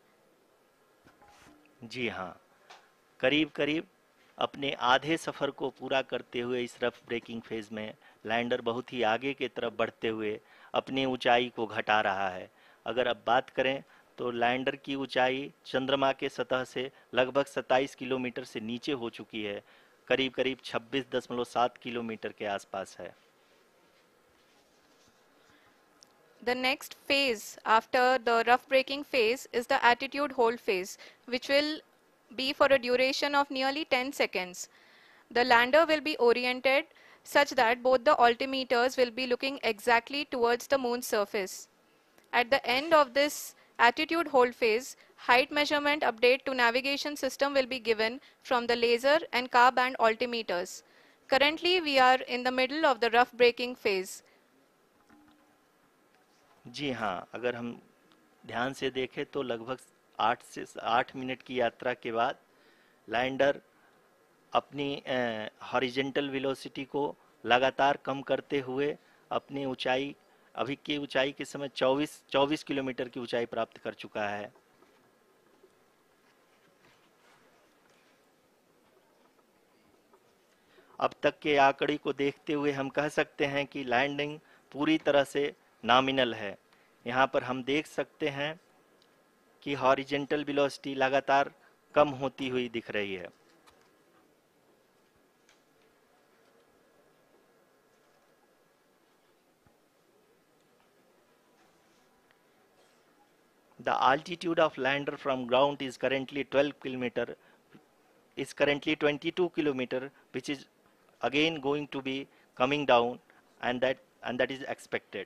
जी हाँ, करीब करीब अपने आधे सफ़र को पूरा करते हुए इस रफ ब्रेकिंग फेज में लैंडर बहुत ही आगे की तरफ बढ़ते हुए अपनी ऊंचाई को घटा रहा है। अगर अब बात करें तो लैंडर की ऊंचाई चंद्रमा के सतह से लगभग 27 किलोमीटर से नीचे हो चुकी है, करीब करीब 26.7 किलोमीटर के आसपास है। The next phase after the rough braking phase is the attitude hold phase, which will be for a duration of nearly 10 seconds. The lander will be oriented such that both the altimeters will be looking exactly towards the moon's surface. At the end of this attitude hold phase, height measurement update to navigation system will be given from the laser and car band altimeters. Currently, we are in the middle of the rough braking phase. जी हाँ, अगर हम ध्यान से देखें तो लगभग 8 मिनट की यात्रा के बाद लैंडर अपनी हॉरिजेंटल वेलोसिटी को लगातार कम करते हुए अपनी ऊंचाई, अभी की ऊंचाई के समय 24 किलोमीटर की ऊंचाई प्राप्त कर चुका है। अब तक के आंकड़े को देखते हुए हम कह सकते हैं कि लैंडिंग पूरी तरह से नॉमिनल है। यहाँ पर हम देख सकते हैं कि हॉरिजेंटल वेलोसिटी लगातार कम होती हुई दिख रही है। The altitude of lander from ground is currently 22 kilometer, which is again going to be coming down, and that is expected.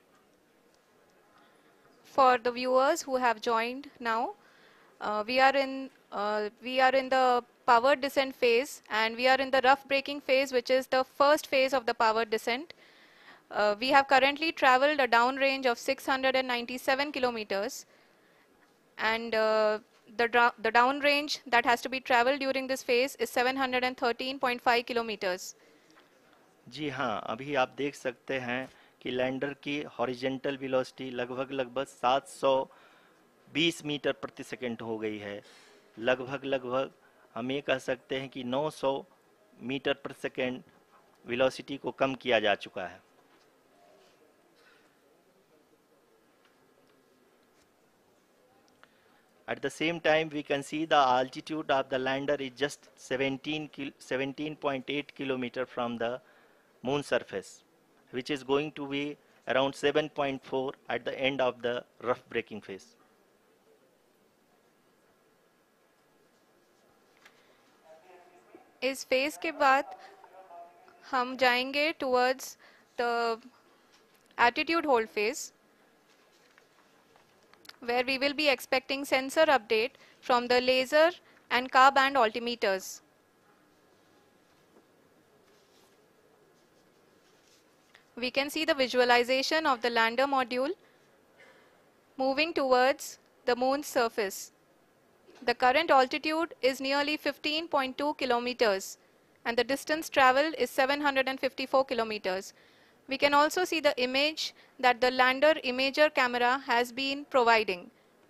For the viewers who have joined now, we are in the power descent phase, and we are in the rough braking phase, which is the first phase of the power descent. We have currently traveled a downrange of 697 kilometers, and the downrange that has to be traveled during this phase is 713.5 kilometers. जी हाँ, अभी आप देख सकते हैं कि लैंडर की हॉरिजेंटल वेलोसिटी लगभग 720 मीटर प्रति सेकंड हो गई है। लगभग हम ये कह सकते हैं कि 900 मीटर प्रति सेकंड वेलोसिटी को कम किया जा चुका है। At the same time, we can see the altitude of the lander is just 17.8 kilometer from the moon surface, which is going to be around 7.4 at the end of the rough braking phase. इस फेज के बाद हम जाएंगे towards the attitude hold phase, where we will be expecting sensor update from the laser and car band altimeters. We can see the visualization of the lander module moving towards the moon's surface. The current altitude is nearly 15.2 kilometers and the distance traveled is 754 kilometers. We can also see the image that the lander imager camera has been providing.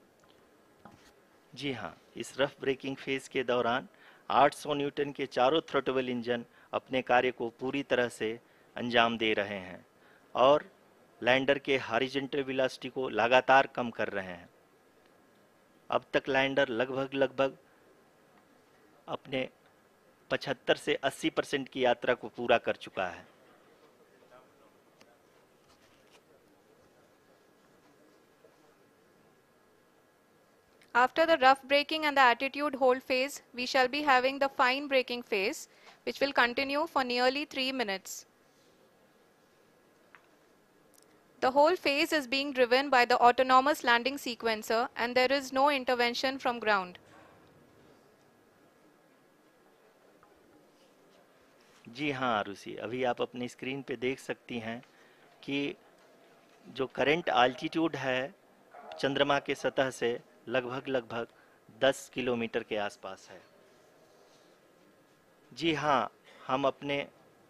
जी हाँ, इस रफ ब्रेकिंग फेज के दौरान 800 न्यूटन के चारों थ्रोटल इंजन अपने कार्य को पूरी तरह से अंजाम दे रहे हैं और लैंडर के हॉरिजॉन्टल वेलोसिटी को लगातार कम कर रहे हैं। अब तक लैंडर लगभग अपने 75 से 80% की यात्रा को पूरा कर चुका है। After the rough braking and the attitude hold phase, we shall be having the fine braking phase, which will continue for nearly 3 minutes. The whole phase is being driven by the autonomous landing sequencer and there is no intervention from ground. जी हाँ आरुषि, अभी आप अपनी स्क्रीन पे देख सकती हैं कि जो करंट आल्टीट्यूड है चंद्रमा के सतह से लगभग 10 किलोमीटर के आसपास है। जी हाँ, हम अपने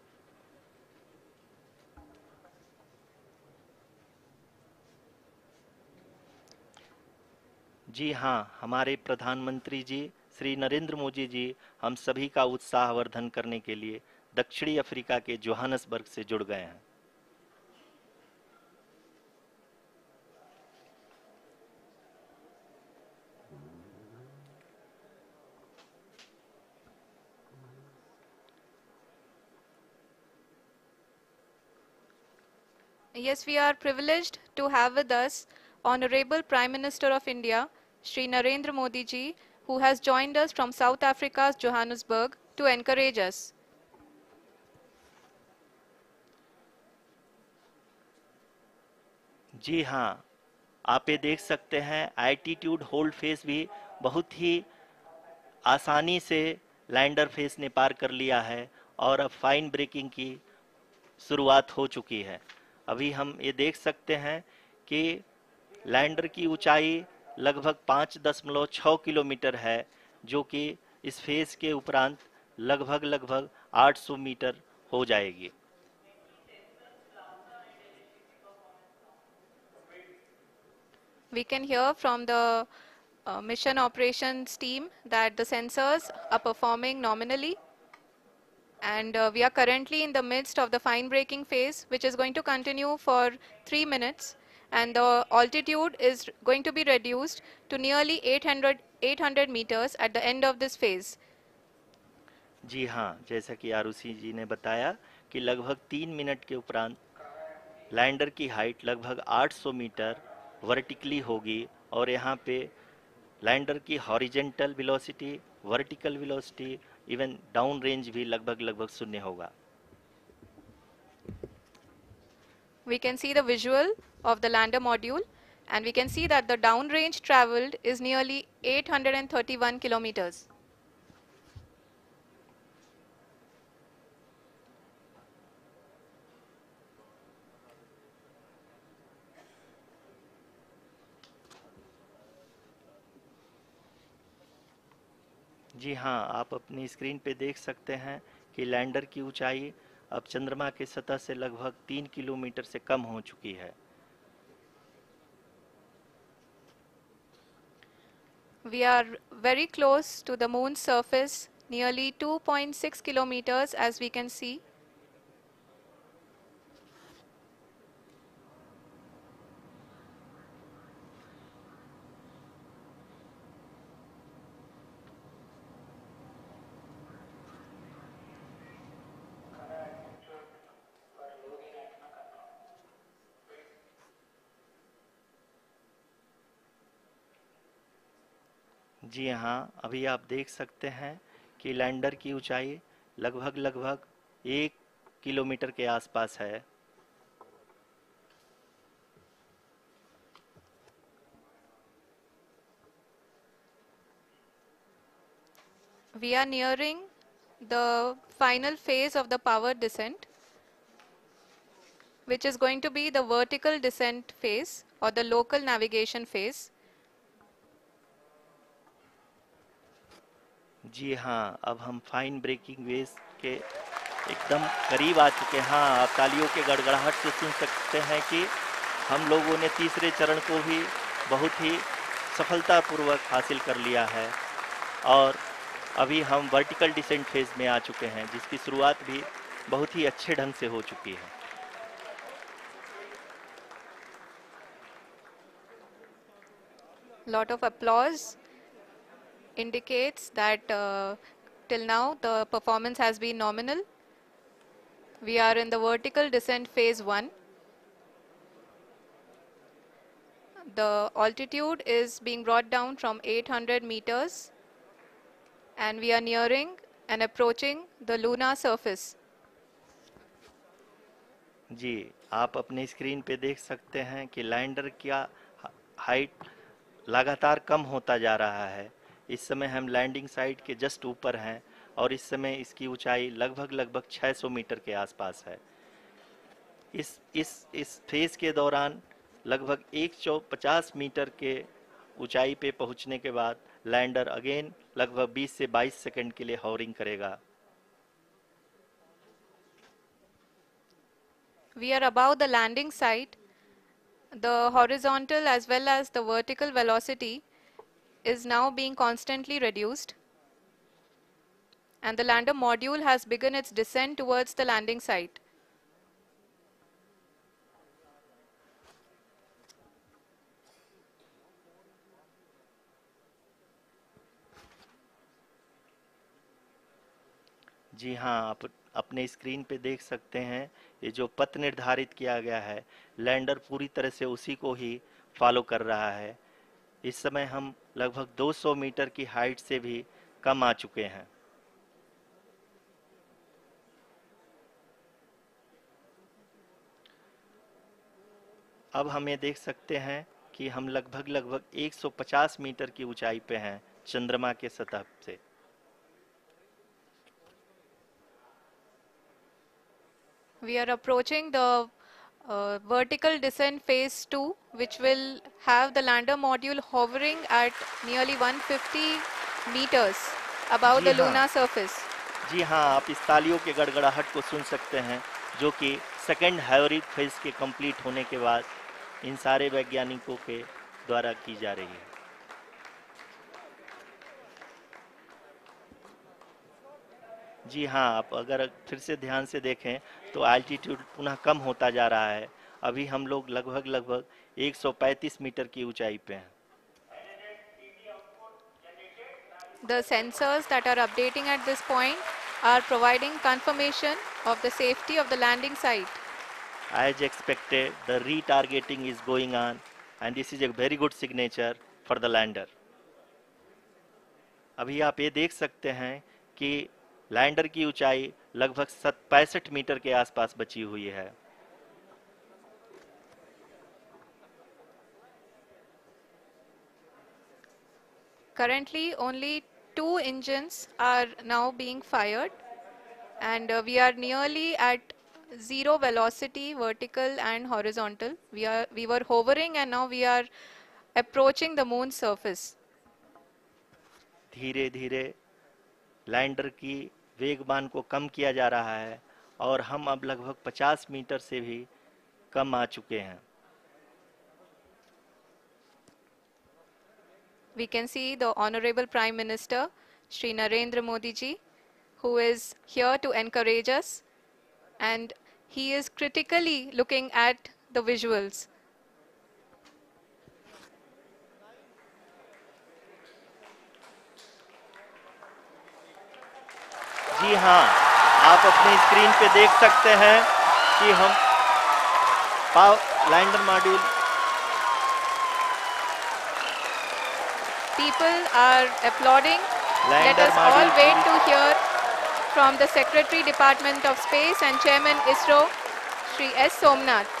जी हाँ, हमारे प्रधानमंत्री जी श्री नरेंद्र मोदी जी हम सभी का उत्साहवर्धन करने के लिए दक्षिणी अफ्रीका के जोहानसबर्ग से जुड़ गए हैं। Yes, we are privileged to have with us Honorable Prime Minister of India, Shri Narendra Modi ji, who has joined us from South Africa's Johannesburg to encourage us. जी हाँ, आप ये देख सकते हैं एल्टीट्यूड होल्ड फेस भी बहुत ही आसानी से लैंडर फेस ने पार कर लिया है और अब फाइन ब्रेकिंग की शुरुआत हो चुकी है। अभी हम ये देख सकते हैं कि लैंडर की ऊंचाई लगभग 5.6 किलोमीटर है, जो कि इस फेज के उपरांत लगभग 800 मीटर हो जाएगी। We can hear from the mission operations team that the sensors are performing nominally, and we are currently in the midst of the fine braking phase, which is going to continue for 3 minutes, and the altitude is going to be reduced to nearly 800 meters at the end of this phase. जी हाँ, जैसा कि आरुषि जी ने बताया कि लगभग 3 मिनट के उपरांत लैंडर की हाइट लगभग 800 मीटर वर्टिकली होगी और यहाँ पे लैंडर की horizontal velocity, vertical velocity, even down range भी लगभग शून्य होगा। We can see the visual of the lander module, and we can see that the downrange traveled is nearly 831 kilometers. जी हाँ, आप अपनी स्क्रीन पे देख सकते हैं कि लैंडर की ऊंचाई अब चंद्रमा के सतह से लगभग 3 किलोमीटर से कम हो चुकी है। We are very close to the moon's surface, nearly 2.6 kilometers as we can see. जी हाँ, अभी आप देख सकते हैं कि लैंडर की ऊंचाई लगभग 1 किलोमीटर के आसपास है। We are nearing the final phase of the power descent, which is going to be the vertical descent phase or the local navigation phase. जी हाँ, अब हम फाइन ब्रेकिंग वेव्स के एकदम करीब आ चुके हैं। हाँ, आप तालियों के गड़गड़ाहट से सुन सकते हैं कि हम लोगों ने तीसरे चरण को भी बहुत ही सफलतापूर्वक हासिल कर लिया है और अभी हम वर्टिकल डिसेंट फेज में आ चुके हैं, जिसकी शुरुआत भी बहुत ही अच्छे ढंग से हो चुकी है। Lot of applause indicates that till now the performance has been nominal. We are in the vertical descent phase 1. The altitude is being brought down from 800 meters and we are nearing and approaching the lunar surface. जी, आप अपने स्क्रीन पे देख सकते हैं कि लैंडर का हाइट लगातार कम होता जा रहा है। इस समय हम लैंडिंग साइट के जस्ट ऊपर हैं और इस समय इसकी ऊंचाई लगभग 600 मीटर के आसपास है। इस फेज के दौरान लगभग 150 मीटर के ऊंचाई पे पहुंचने के बाद लैंडर अगेन लगभग 20 से 22 सेकंड के लिए हॉवरिंग करेगा। We are above the landing site. The horizontal as well as the vertical velocity is now being constantly reduced. And the lander module has begun its descent towards the landing site. जी हाँ, आप अपने स्क्रीन पे देख सकते हैं ये जो पथ निर्धारित किया गया है, लैंडर पूरी तरह से उसी को ही फॉलो कर रहा है। इस समय हम लगभग 200 मीटर की हाइट से भी कम आ चुके हैं। अब हम ये देख सकते हैं कि हम लगभग 150 मीटर की ऊंचाई पे हैं चंद्रमा के सतह से। We are approaching the vertical descent phase 2, which will have the lander module hovering at nearly 150 meters above ji the हाँ, lunar surface. जी हाँ, आप इस तालियों के गड़गड़ाहट को सुन सकते हैं, जो कि सेकंड हाइब्रिड फेज के कंप्लीट होने के बाद इन सारे वैज्ञानिकों के द्वारा की जा रही है। जी हाँ, आप अगर फिर से ध्यान से देखें तो एल्टीट्यूड पुनः कम होता जा रहा है। अभी हम लोग लगभग 135 मीटर की ऊंचाई पे हैं। The sensors that are updating at this point are providing confirmation of the safety of the landing site. As expected, the retargeting is going on and this is a very good signature for the lander. अभी आप ये देख सकते हैं कि लैंडर की ऊंचाई लगभग 65 मीटर के आसपास बची हुई है। Currently, only 2 engines are now being fired, and we are nearly at zero velocity, vertical and horizontal. We were hovering, and now we are approaching the moon's surface. धीरे धीरे लैंडर की वेगमान को कम किया जा रहा है और हम अब लगभग 50 मीटर से भी कम आ चुके हैं। We can see the Honorable Prime Minister, Shri Narendra Modi ji, who is here to encourage us, and he is critically looking at the visuals. जी हाँ, आप अपनी स्क्रीन पे देख सकते हैं कि हम lander module people are applauding. Let lander us all module wait to hear from the Secretary Department of Space and Chairman ISRO, Shri S. Somnath.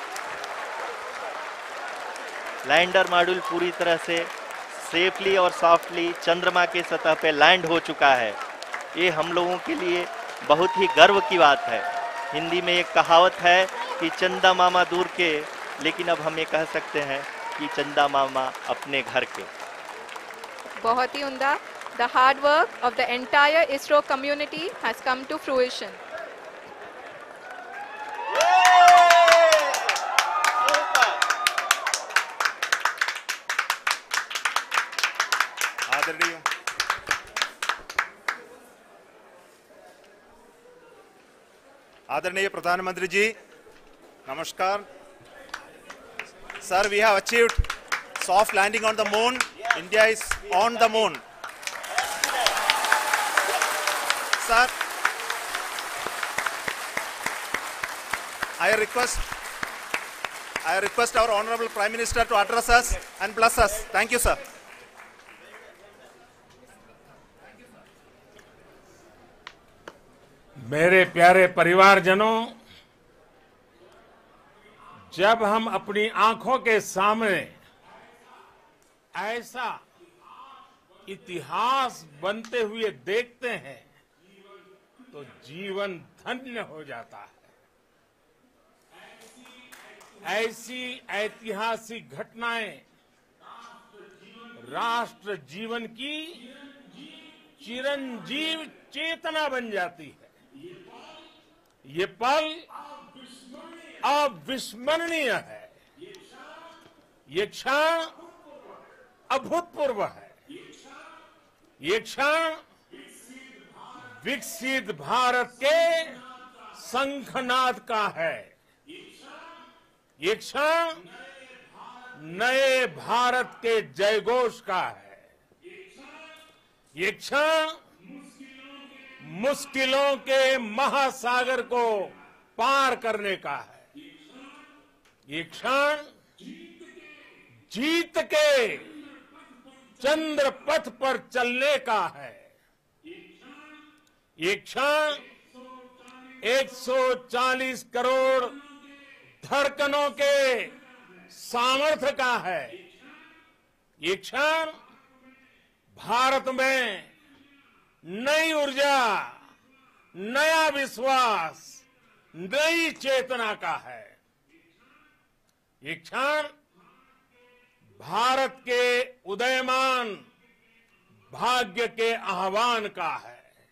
Lander module पूरी तरह से सेफली और सॉफ्टली चंद्रमा के सतह पे लैंड हो चुका है। ये हम लोगों के लिए बहुत ही गर्व की बात है। हिंदी में एक कहावत है कि चंदा मामा दूर के, लेकिन अब हम ये कह सकते हैं कि चंदा मामा अपने घर के। बहुत ही उम्दा। The hard work of the entire ISRO community has come to fruition. आदरणीय आदरणीय प्रधानमंत्री जी, नमस्कार। Sir, we have achieved soft landing on the moon. India is on the moon. Sir, I request our Honorable Prime Minister to address us and bless us. Thank you, sir. मेरे प्यारे परिवारजनों, जब हम अपनी आंखों के सामने ऐसा इतिहास बनते हुए देखते हैं तो जीवन धन्य हो जाता है। ऐसी ऐतिहासिक घटनाएं राष्ट्र जीवन की चिरंजीव चेतना बन जाती है। ये पल अविस्मरणीय है। ये क्षण अभूतपूर्व है। ये क्षण विकसित भारत के शंखनाद का है। ये क्षण नए भारत के जयघोष का है। ये क्षण मुश्किलों के महासागर को पार करने का है। ये क्षण जीत के चंद्र पथ पर चलने का है। ये क्षण 140 करोड़ धड़कनों के सामर्थ्य का है। ये क्षण भारत में नई ऊर्जा, नया विश्वास, नई चेतना का है। ये क्षण भारत के उदयमान भाग्य के आह्वान का है।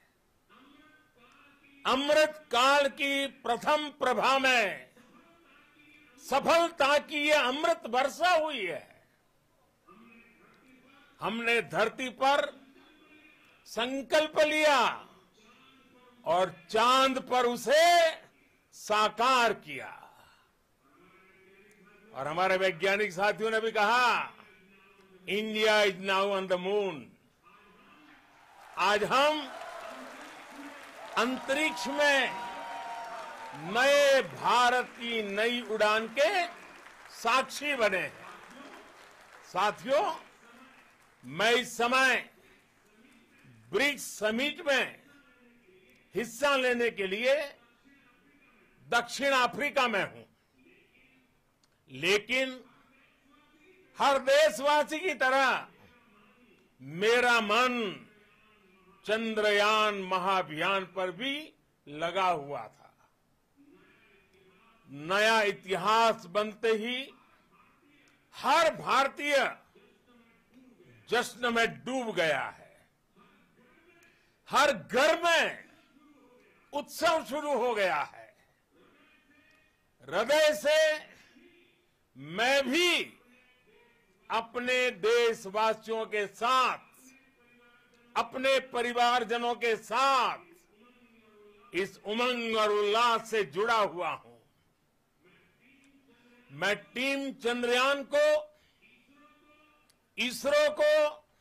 अमृत काल की प्रथम प्रभा में सफलता की ये अमृत वर्षा हुई है। हमने धरती पर संकल्प लिया और चांद पर उसे साकार किया। और हमारे वैज्ञानिक साथियों ने भी कहा, India is now on the moon. आज हम अंतरिक्ष में नए भारत की नई उड़ान के साक्षी बने हैं। साथियों, मैं इस समय ब्रिक्स समिट में हिस्सा लेने के लिए दक्षिण अफ्रीका में हूं, लेकिन हर देशवासी की तरह मेरा मन चंद्रयान महाअभियान पर भी लगा हुआ था। नया इतिहास बनते ही हर भारतीय जश्न में डूब गया है। हर घर में उत्सव शुरू हो गया है। हृदय से मैं भी अपने देशवासियों के साथ, अपने परिवारजनों के साथ इस उमंग और उल्लास से जुड़ा हुआ हूं। मैं टीम चंद्रयान को, इसरो को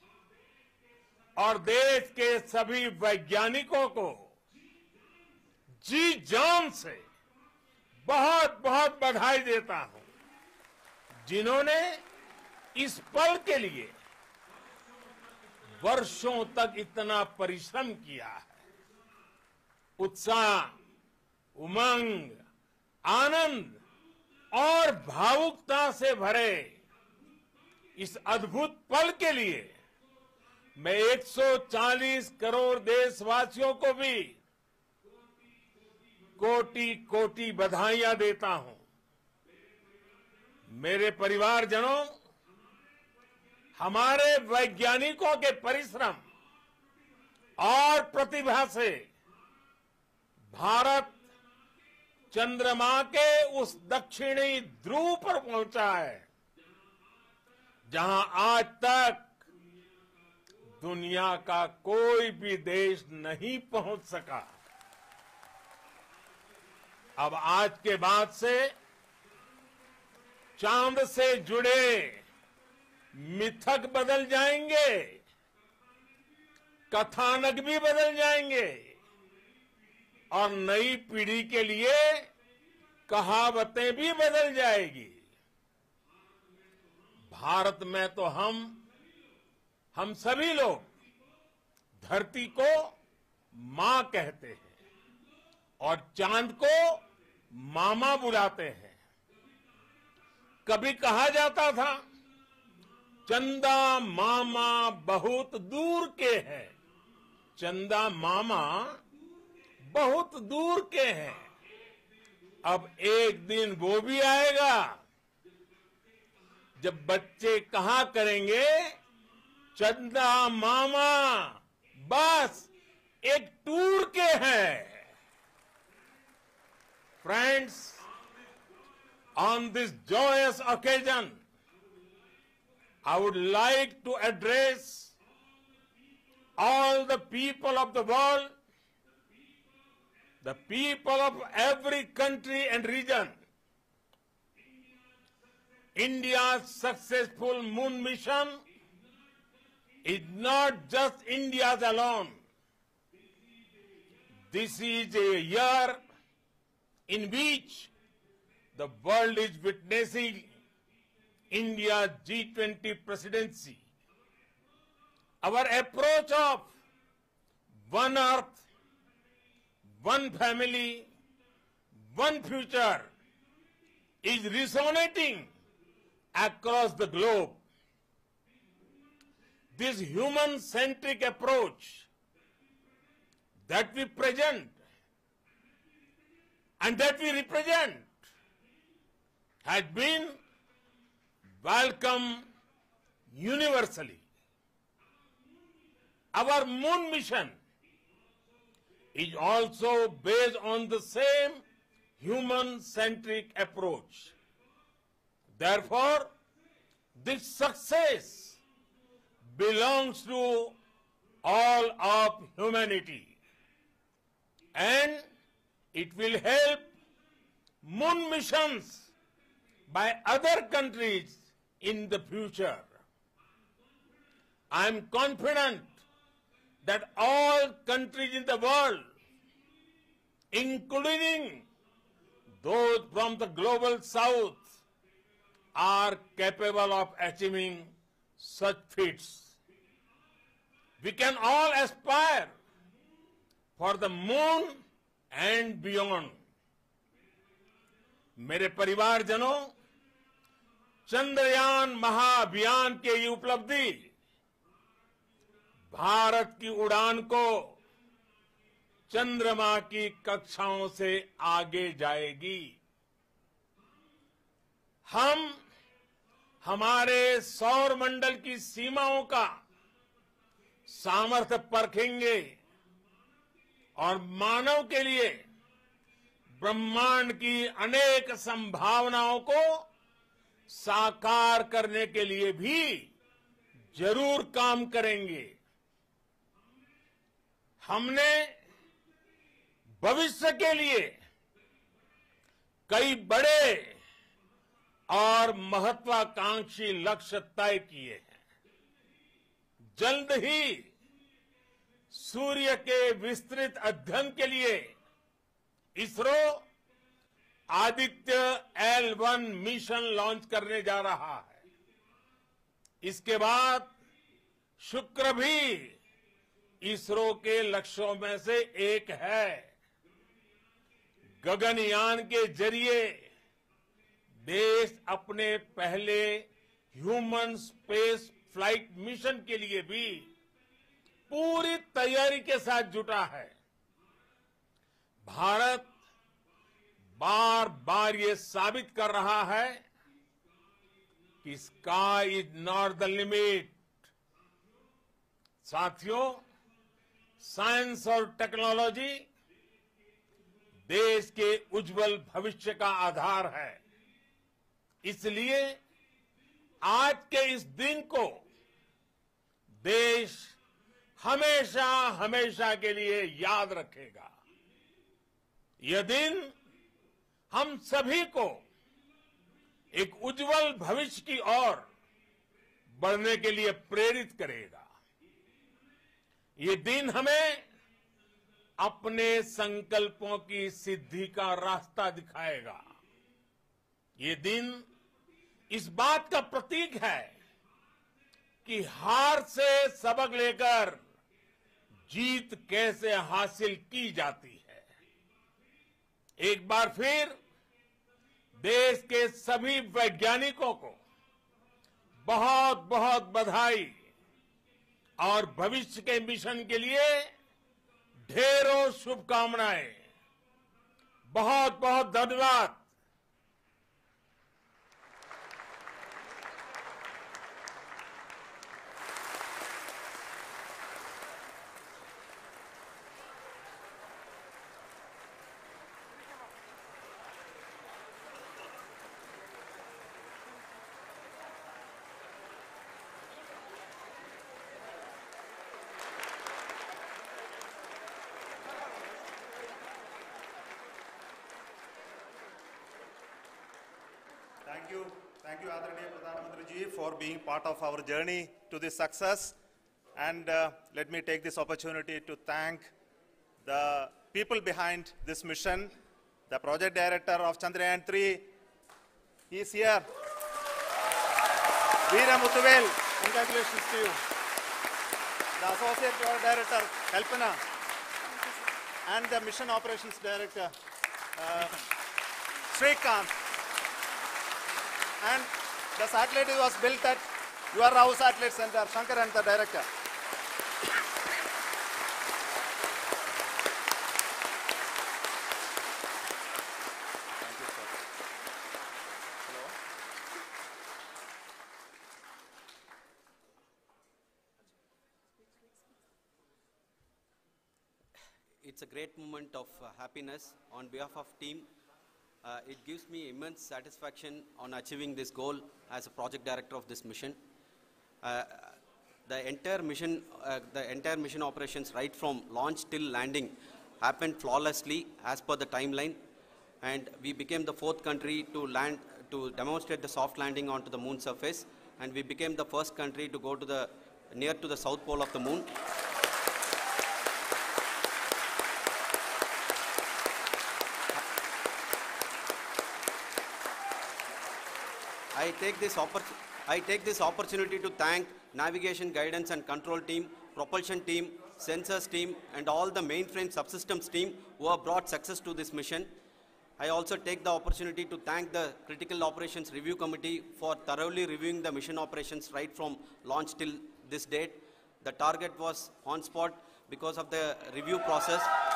और देश के सभी वैज्ञानिकों को जी जान से बहुत बहुत बधाई देता हूं, जिन्होंने इस पल के लिए वर्षों तक इतना परिश्रम किया है। उत्साह, उमंग, आनंद और भावुकता से भरे इस अद्भुत पल के लिए मैं 140 करोड़ देशवासियों को भी कोटि कोटि बधाइयां देता हूं। मेरे परिवारजनों, हमारे वैज्ञानिकों के परिश्रम और प्रतिभा से भारत चंद्रमा के उस दक्षिणी ध्रुव पर पहुंचा है जहां आज तक दुनिया का कोई भी देश नहीं पहुंच सका। अब आज के बाद से चांद से जुड़े मिथक बदल जाएंगे, कथानक भी बदल जाएंगे और नई पीढ़ी के लिए कहावतें भी बदल जाएगी। भारत में तो हम सभी लोग धरती को मां कहते हैं और चांद को मामा बुलाते हैं। कभी कहा जाता था, चंदा मामा बहुत दूर के हैं। चंदा मामा बहुत दूर के हैं। अब एक दिन वो भी आएगा जब बच्चे कहा करेंगे, चंदा मामा बस एक टूर के हैं। Friends, on this joyous occasion, I would like to address all the people of the world, the people of every country and region. India's successful moon mission is not just India's alone. This is a year in which the world is witnessing India's G20 presidency. Our approach of one earth, one family, one future is resonating across the globe. This human-centric approach that we present and that we represent has been welcomed universally. Our moon mission is also based on the same human-centric approach. Therefore, this success belongs to all of humanity, and it will help moon missions by other countries in the future. I am confident that all countries in the world, including those from the global south, are capable of achieving such feats. We can all aspire for the moon and beyond. मेरे परिवारजनों, चंद्रयान महाअभियान की ये उपलब्धि भारत की उड़ान को चंद्रमा की कक्षाओं से आगे जाएगी। हम हमारे सौर मंडल की सीमाओं का सामर्थ्य परखेंगे और मानव के लिए ब्रह्मांड की अनेक संभावनाओं को साकार करने के लिए भी जरूर काम करेंगे। हमने भविष्य के लिए कई बड़े और महत्वाकांक्षी लक्ष्य तय किए हैं। जल्द ही सूर्य के विस्तृत अध्ययन के लिए ISRO Aditya L1 mission launch करने जा रहा है। इसके बाद शुक्र भी इसरो के लक्ष्यों में से एक है। गगनयान के जरिए देश अपने पहले ह्यूमन स्पेस फ्लाइट मिशन के लिए भी पूरी तैयारी के साथ जुटा है। भारत बार बार ये साबित कर रहा है कि sky is not the limit. साथियों, साइंस और टेक्नोलॉजी देश के उज्जवल भविष्य का आधार है। इसलिए आज के इस दिन को देश हमेशा हमेशा के लिए याद रखेगा। यह दिन हम सभी को एक उज्जवल भविष्य की ओर बढ़ने के लिए प्रेरित करेगा। ये दिन हमें अपने संकल्पों की सिद्धि का रास्ता दिखाएगा। ये दिन इस बात का प्रतीक है कि हार से सबक लेकर जीत कैसे हासिल की जाती है। एक बार फिर देश के सभी वैज्ञानिकों को बहुत बहुत बधाई और भविष्य के मिशन के लिए ढेरों शुभकामनाएं। बहुत बहुत धन्यवाद। Thank you, Adaraniya Pradhan Mantri ji, for being part of our journey to this success. And let me take this opportunity to thank the people behind this mission. The project director of Chandrayaan-3, he is here. Veera Muthuvel, congratulations to you. The associate project director, Kalpana, and the mission operations director, Srikanth. And the satellite was built at your Rao Satellite Center, Shankar and the director. Thank you, sir. Hello. It's a great moment of happiness on behalf of team. It gives me immense satisfaction on achieving this goal as a project director of this mission. The entire mission operations right from launch till landing happened flawlessly as per the timeline, and we became the 4th country to demonstrate the soft landing onto the moon surface, and we became the first country to go to near to the south pole of the moon. I take this opportunity to thank navigation, guidance and control team, propulsion team, sensors team and all the mainframe subsystems team who have brought success to this mission. I also take the opportunity to thank the Critical Operations Review Committee for thoroughly reviewing the mission operations right from launch till this date. The target was on spot because of the review process.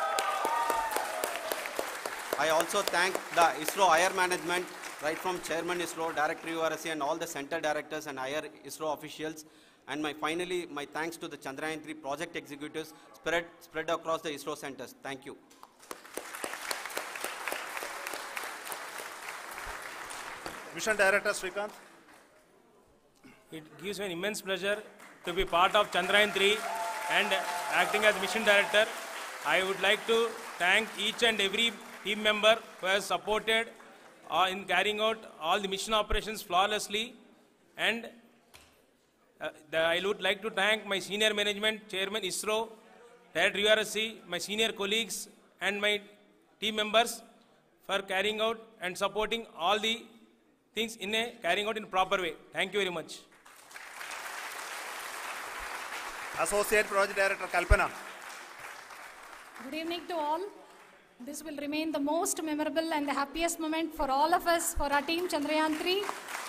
I also thank the ISRO higher management, right from Chairman ISRO, Director URSC and all the center directors and higher ISRO officials. And finally, my thanks to the Chandrayaan-3 project executives spread across the ISRO centers. Thank you. Mission Director Srikanth. It gives me an immense pleasure to be part of Chandrayaan-3 and acting as Mission Director. I would like to thank each and every team member who has supported in carrying out all the mission operations flawlessly, and I would like to thank my senior management, Chairman ISRO, Director URSC, my senior colleagues and my team members for carrying out and supporting all the things carrying out in a proper way. Thank you very much. Associate Project Director Kalpana. Good evening to all. This will remain the most memorable and the happiest moment for all of us, for our team Chandrayaan 3.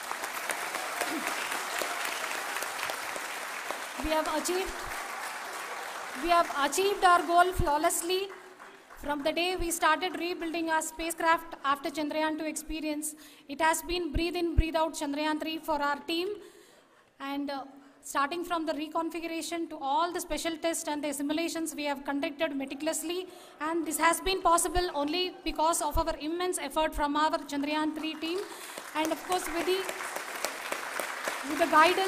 We have achieved our goal flawlessly. From the day we started rebuilding our spacecraft after Chandrayaan 2 experience, it has been breathe in, breathe out Chandrayaan 3 for our team. And starting from the reconfiguration to all the special tests and the simulations we have conducted meticulously, and this has been possible only because of our immense effort from our Chandrayaan 3 team, and of course with the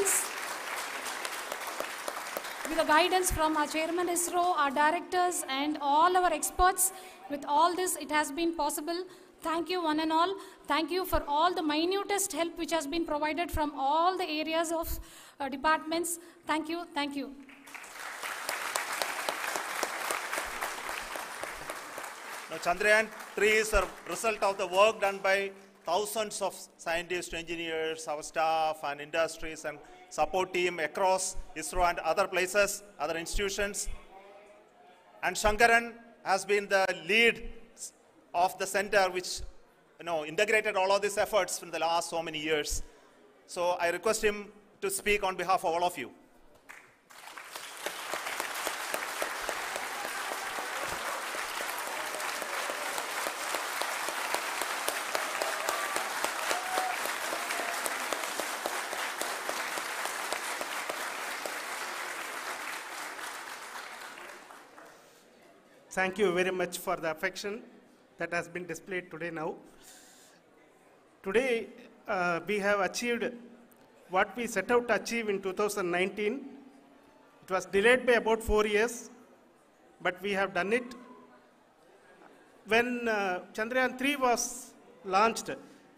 guidance from our chairman ISRO, our directors and all our experts. With all this, it has been possible. Thank you one and all. Thank you for all the minutest help which has been provided from all the areas of departments. Thank you. Thank you. Now, Chandrayaan 3 is a result of the work done by thousands of scientists, engineers, our staff and industries and support team across ISRO and other places, other institutions. And Shankaran has been the lead of the center which integrated all of these efforts in the last so many years. So I request him to speak on behalf of all of you. Thank you very much for the affection that has been displayed today now. Today, we have achieved what we set out to achieve in 2019. It was delayed by about 4 years, but we have done it. When Chandrayaan 3 was launched,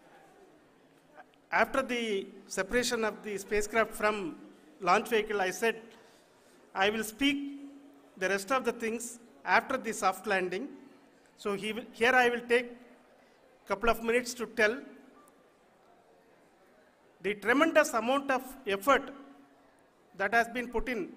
after the separation of the spacecraft from launch vehicle, I said, I will speak the rest of the things after the soft landing. So here I will take a couple of minutes to tell the tremendous amount of effort that has been put in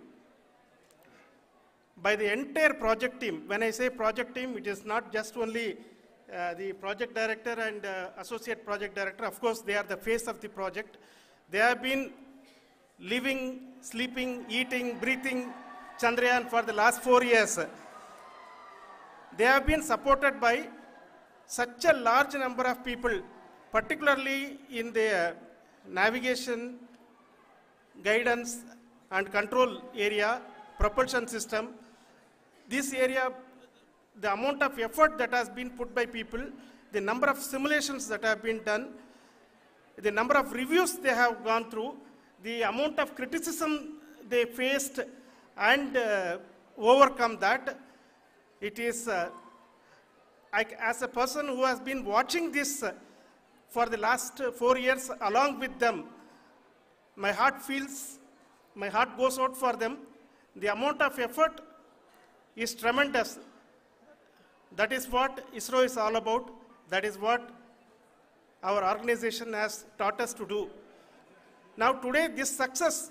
by the entire project team. When I say project team, it is not just only the project director and associate project director. Of course, they are the face of the project. They have been living, sleeping, eating, breathing Chandrayaan for the last 4 years. They have been supported by such a large number of people, particularly in the navigation, guidance and control area, propulsion system. This area, the amount of effort that has been put by people, the number of simulations that have been done, the number of reviews they have gone through, the amount of criticism they faced and overcome that. It is, as a person who has been watching this for the last 4 years along with them, my heart goes out for them. The amount of effort is tremendous. That is what ISRO is all about. That is what our organization has taught us to do. Now today, this success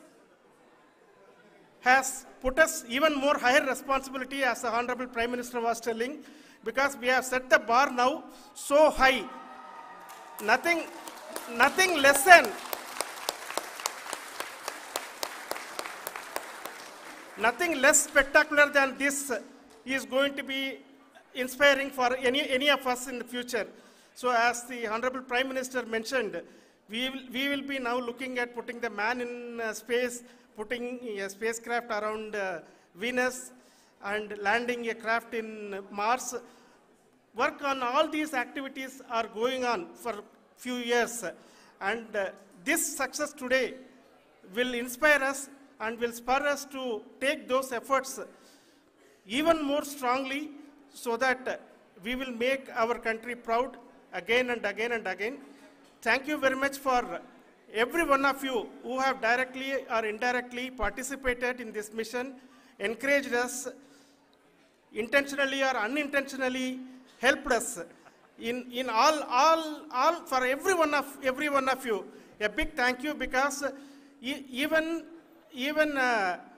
has put us even more higher responsibility, as the Honorable Prime Minister was telling, because we have set the bar now so high. Nothing less spectacular than this is going to be inspiring for any of us in the future. So as the Honorable Prime Minister mentioned, we will be now looking at putting the man in space, putting a spacecraft around Venus and landing a craft in Mars. Work on all these activities are going on for a few years. And this success today will inspire us and will spur us to take those efforts even more strongly so that we will make our country proud again and again and again. Thank you very much for every one of you who have directly or indirectly participated in this mission, encouraged us, intentionally or unintentionally helped us in all for every one of you. A big thank you, because even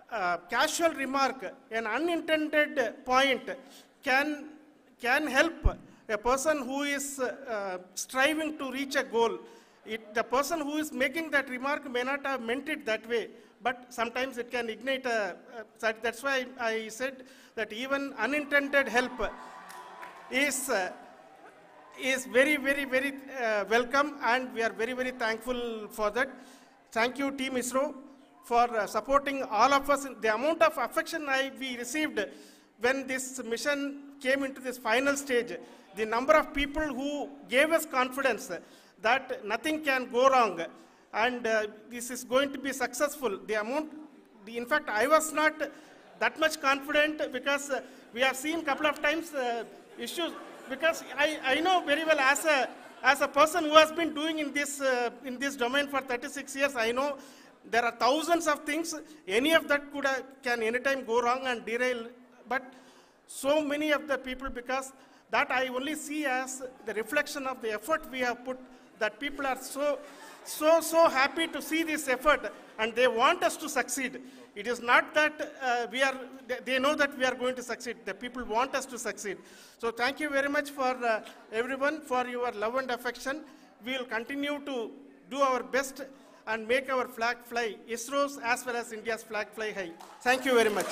casual remark, an unintended point can help a person who is striving to reach a goal. The person who is making that remark may not have meant it that way, but sometimes it can ignite that's why I said that even unintended help is very, very, very welcome, and we are very, very thankful for that. Thank you, Team ISRO, for supporting all of us. The amount of affection we received when this mission came into this final stage, the number of people who gave us confidence that nothing can go wrong and this is going to be successful. In fact, I was not that much confident because we have seen a couple of times issues, because I know very well as a person who has been doing in this domain for 36 years, I know there are thousands of things. Any of that can anytime go wrong and derail. But so many of the people, because that I only see as the reflection of the effort we have put, that people are so happy to see this effort and they want us to succeed. It is not that they know that we are going to succeed. The people want us to succeed. So thank you very much for everyone for your love and affection. We will continue to do our best and make our flag fly, ISRO's as well as India's flag fly high. Thank you very much.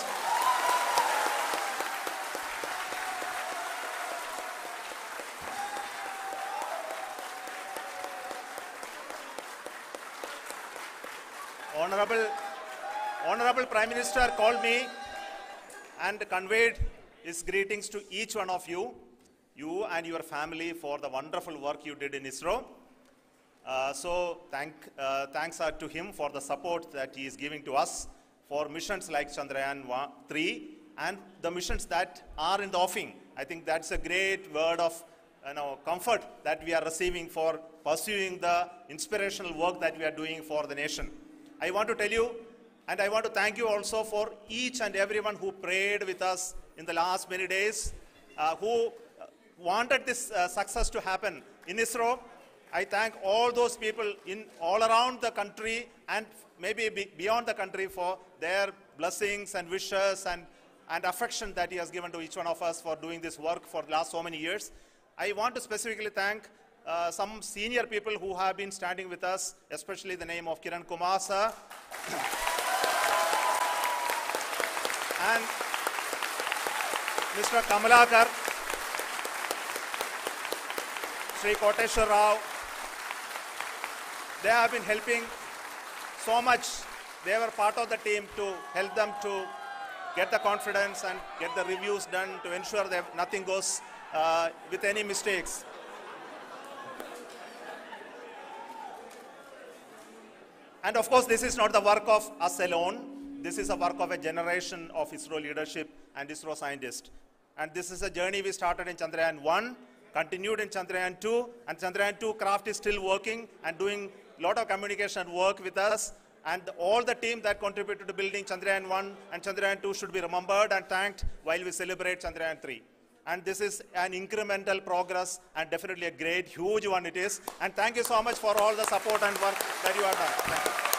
Honorable Prime Minister called me and conveyed his greetings to each one of you and your family for the wonderful work you did in ISRO. So thanks are to him for the support that he is giving to us for missions like Chandrayaan 3 and the missions that are in the offing. I think that's a great word of comfort that we are receiving for pursuing the inspirational work that we are doing for the nation. I want to tell you, and I want to thank you also for each and everyone who prayed with us in the last many days, who wanted this success to happen in ISRO. I thank all those people all around the country and maybe beyond the country for their blessings and wishes and affection that he has given to each one of us for doing this work for the last so many years. I want to specifically thank some senior people who have been standing with us, especially the name of Kiran Kumar sir and Mr. Kamalakar, Sri Koteshwar Rao. They have been helping so much. They were part of the team to help them to get the confidence and get the reviews done to ensure that nothing goes with any mistakes. And of course, this is not the work of us alone. This is a work of a generation of ISRO leadership and ISRO scientists. And this is a journey we started in Chandrayaan 1, continued in Chandrayaan 2, and Chandrayaan 2 craft is still working and doing a lot of communication work with us. And all the team that contributed to building Chandrayaan 1 and Chandrayaan 2 should be remembered and thanked while we celebrate Chandrayaan 3. And this is an incremental progress and definitely a great, huge one it is. And thank you so much for all the support and work that you have done. Thank you.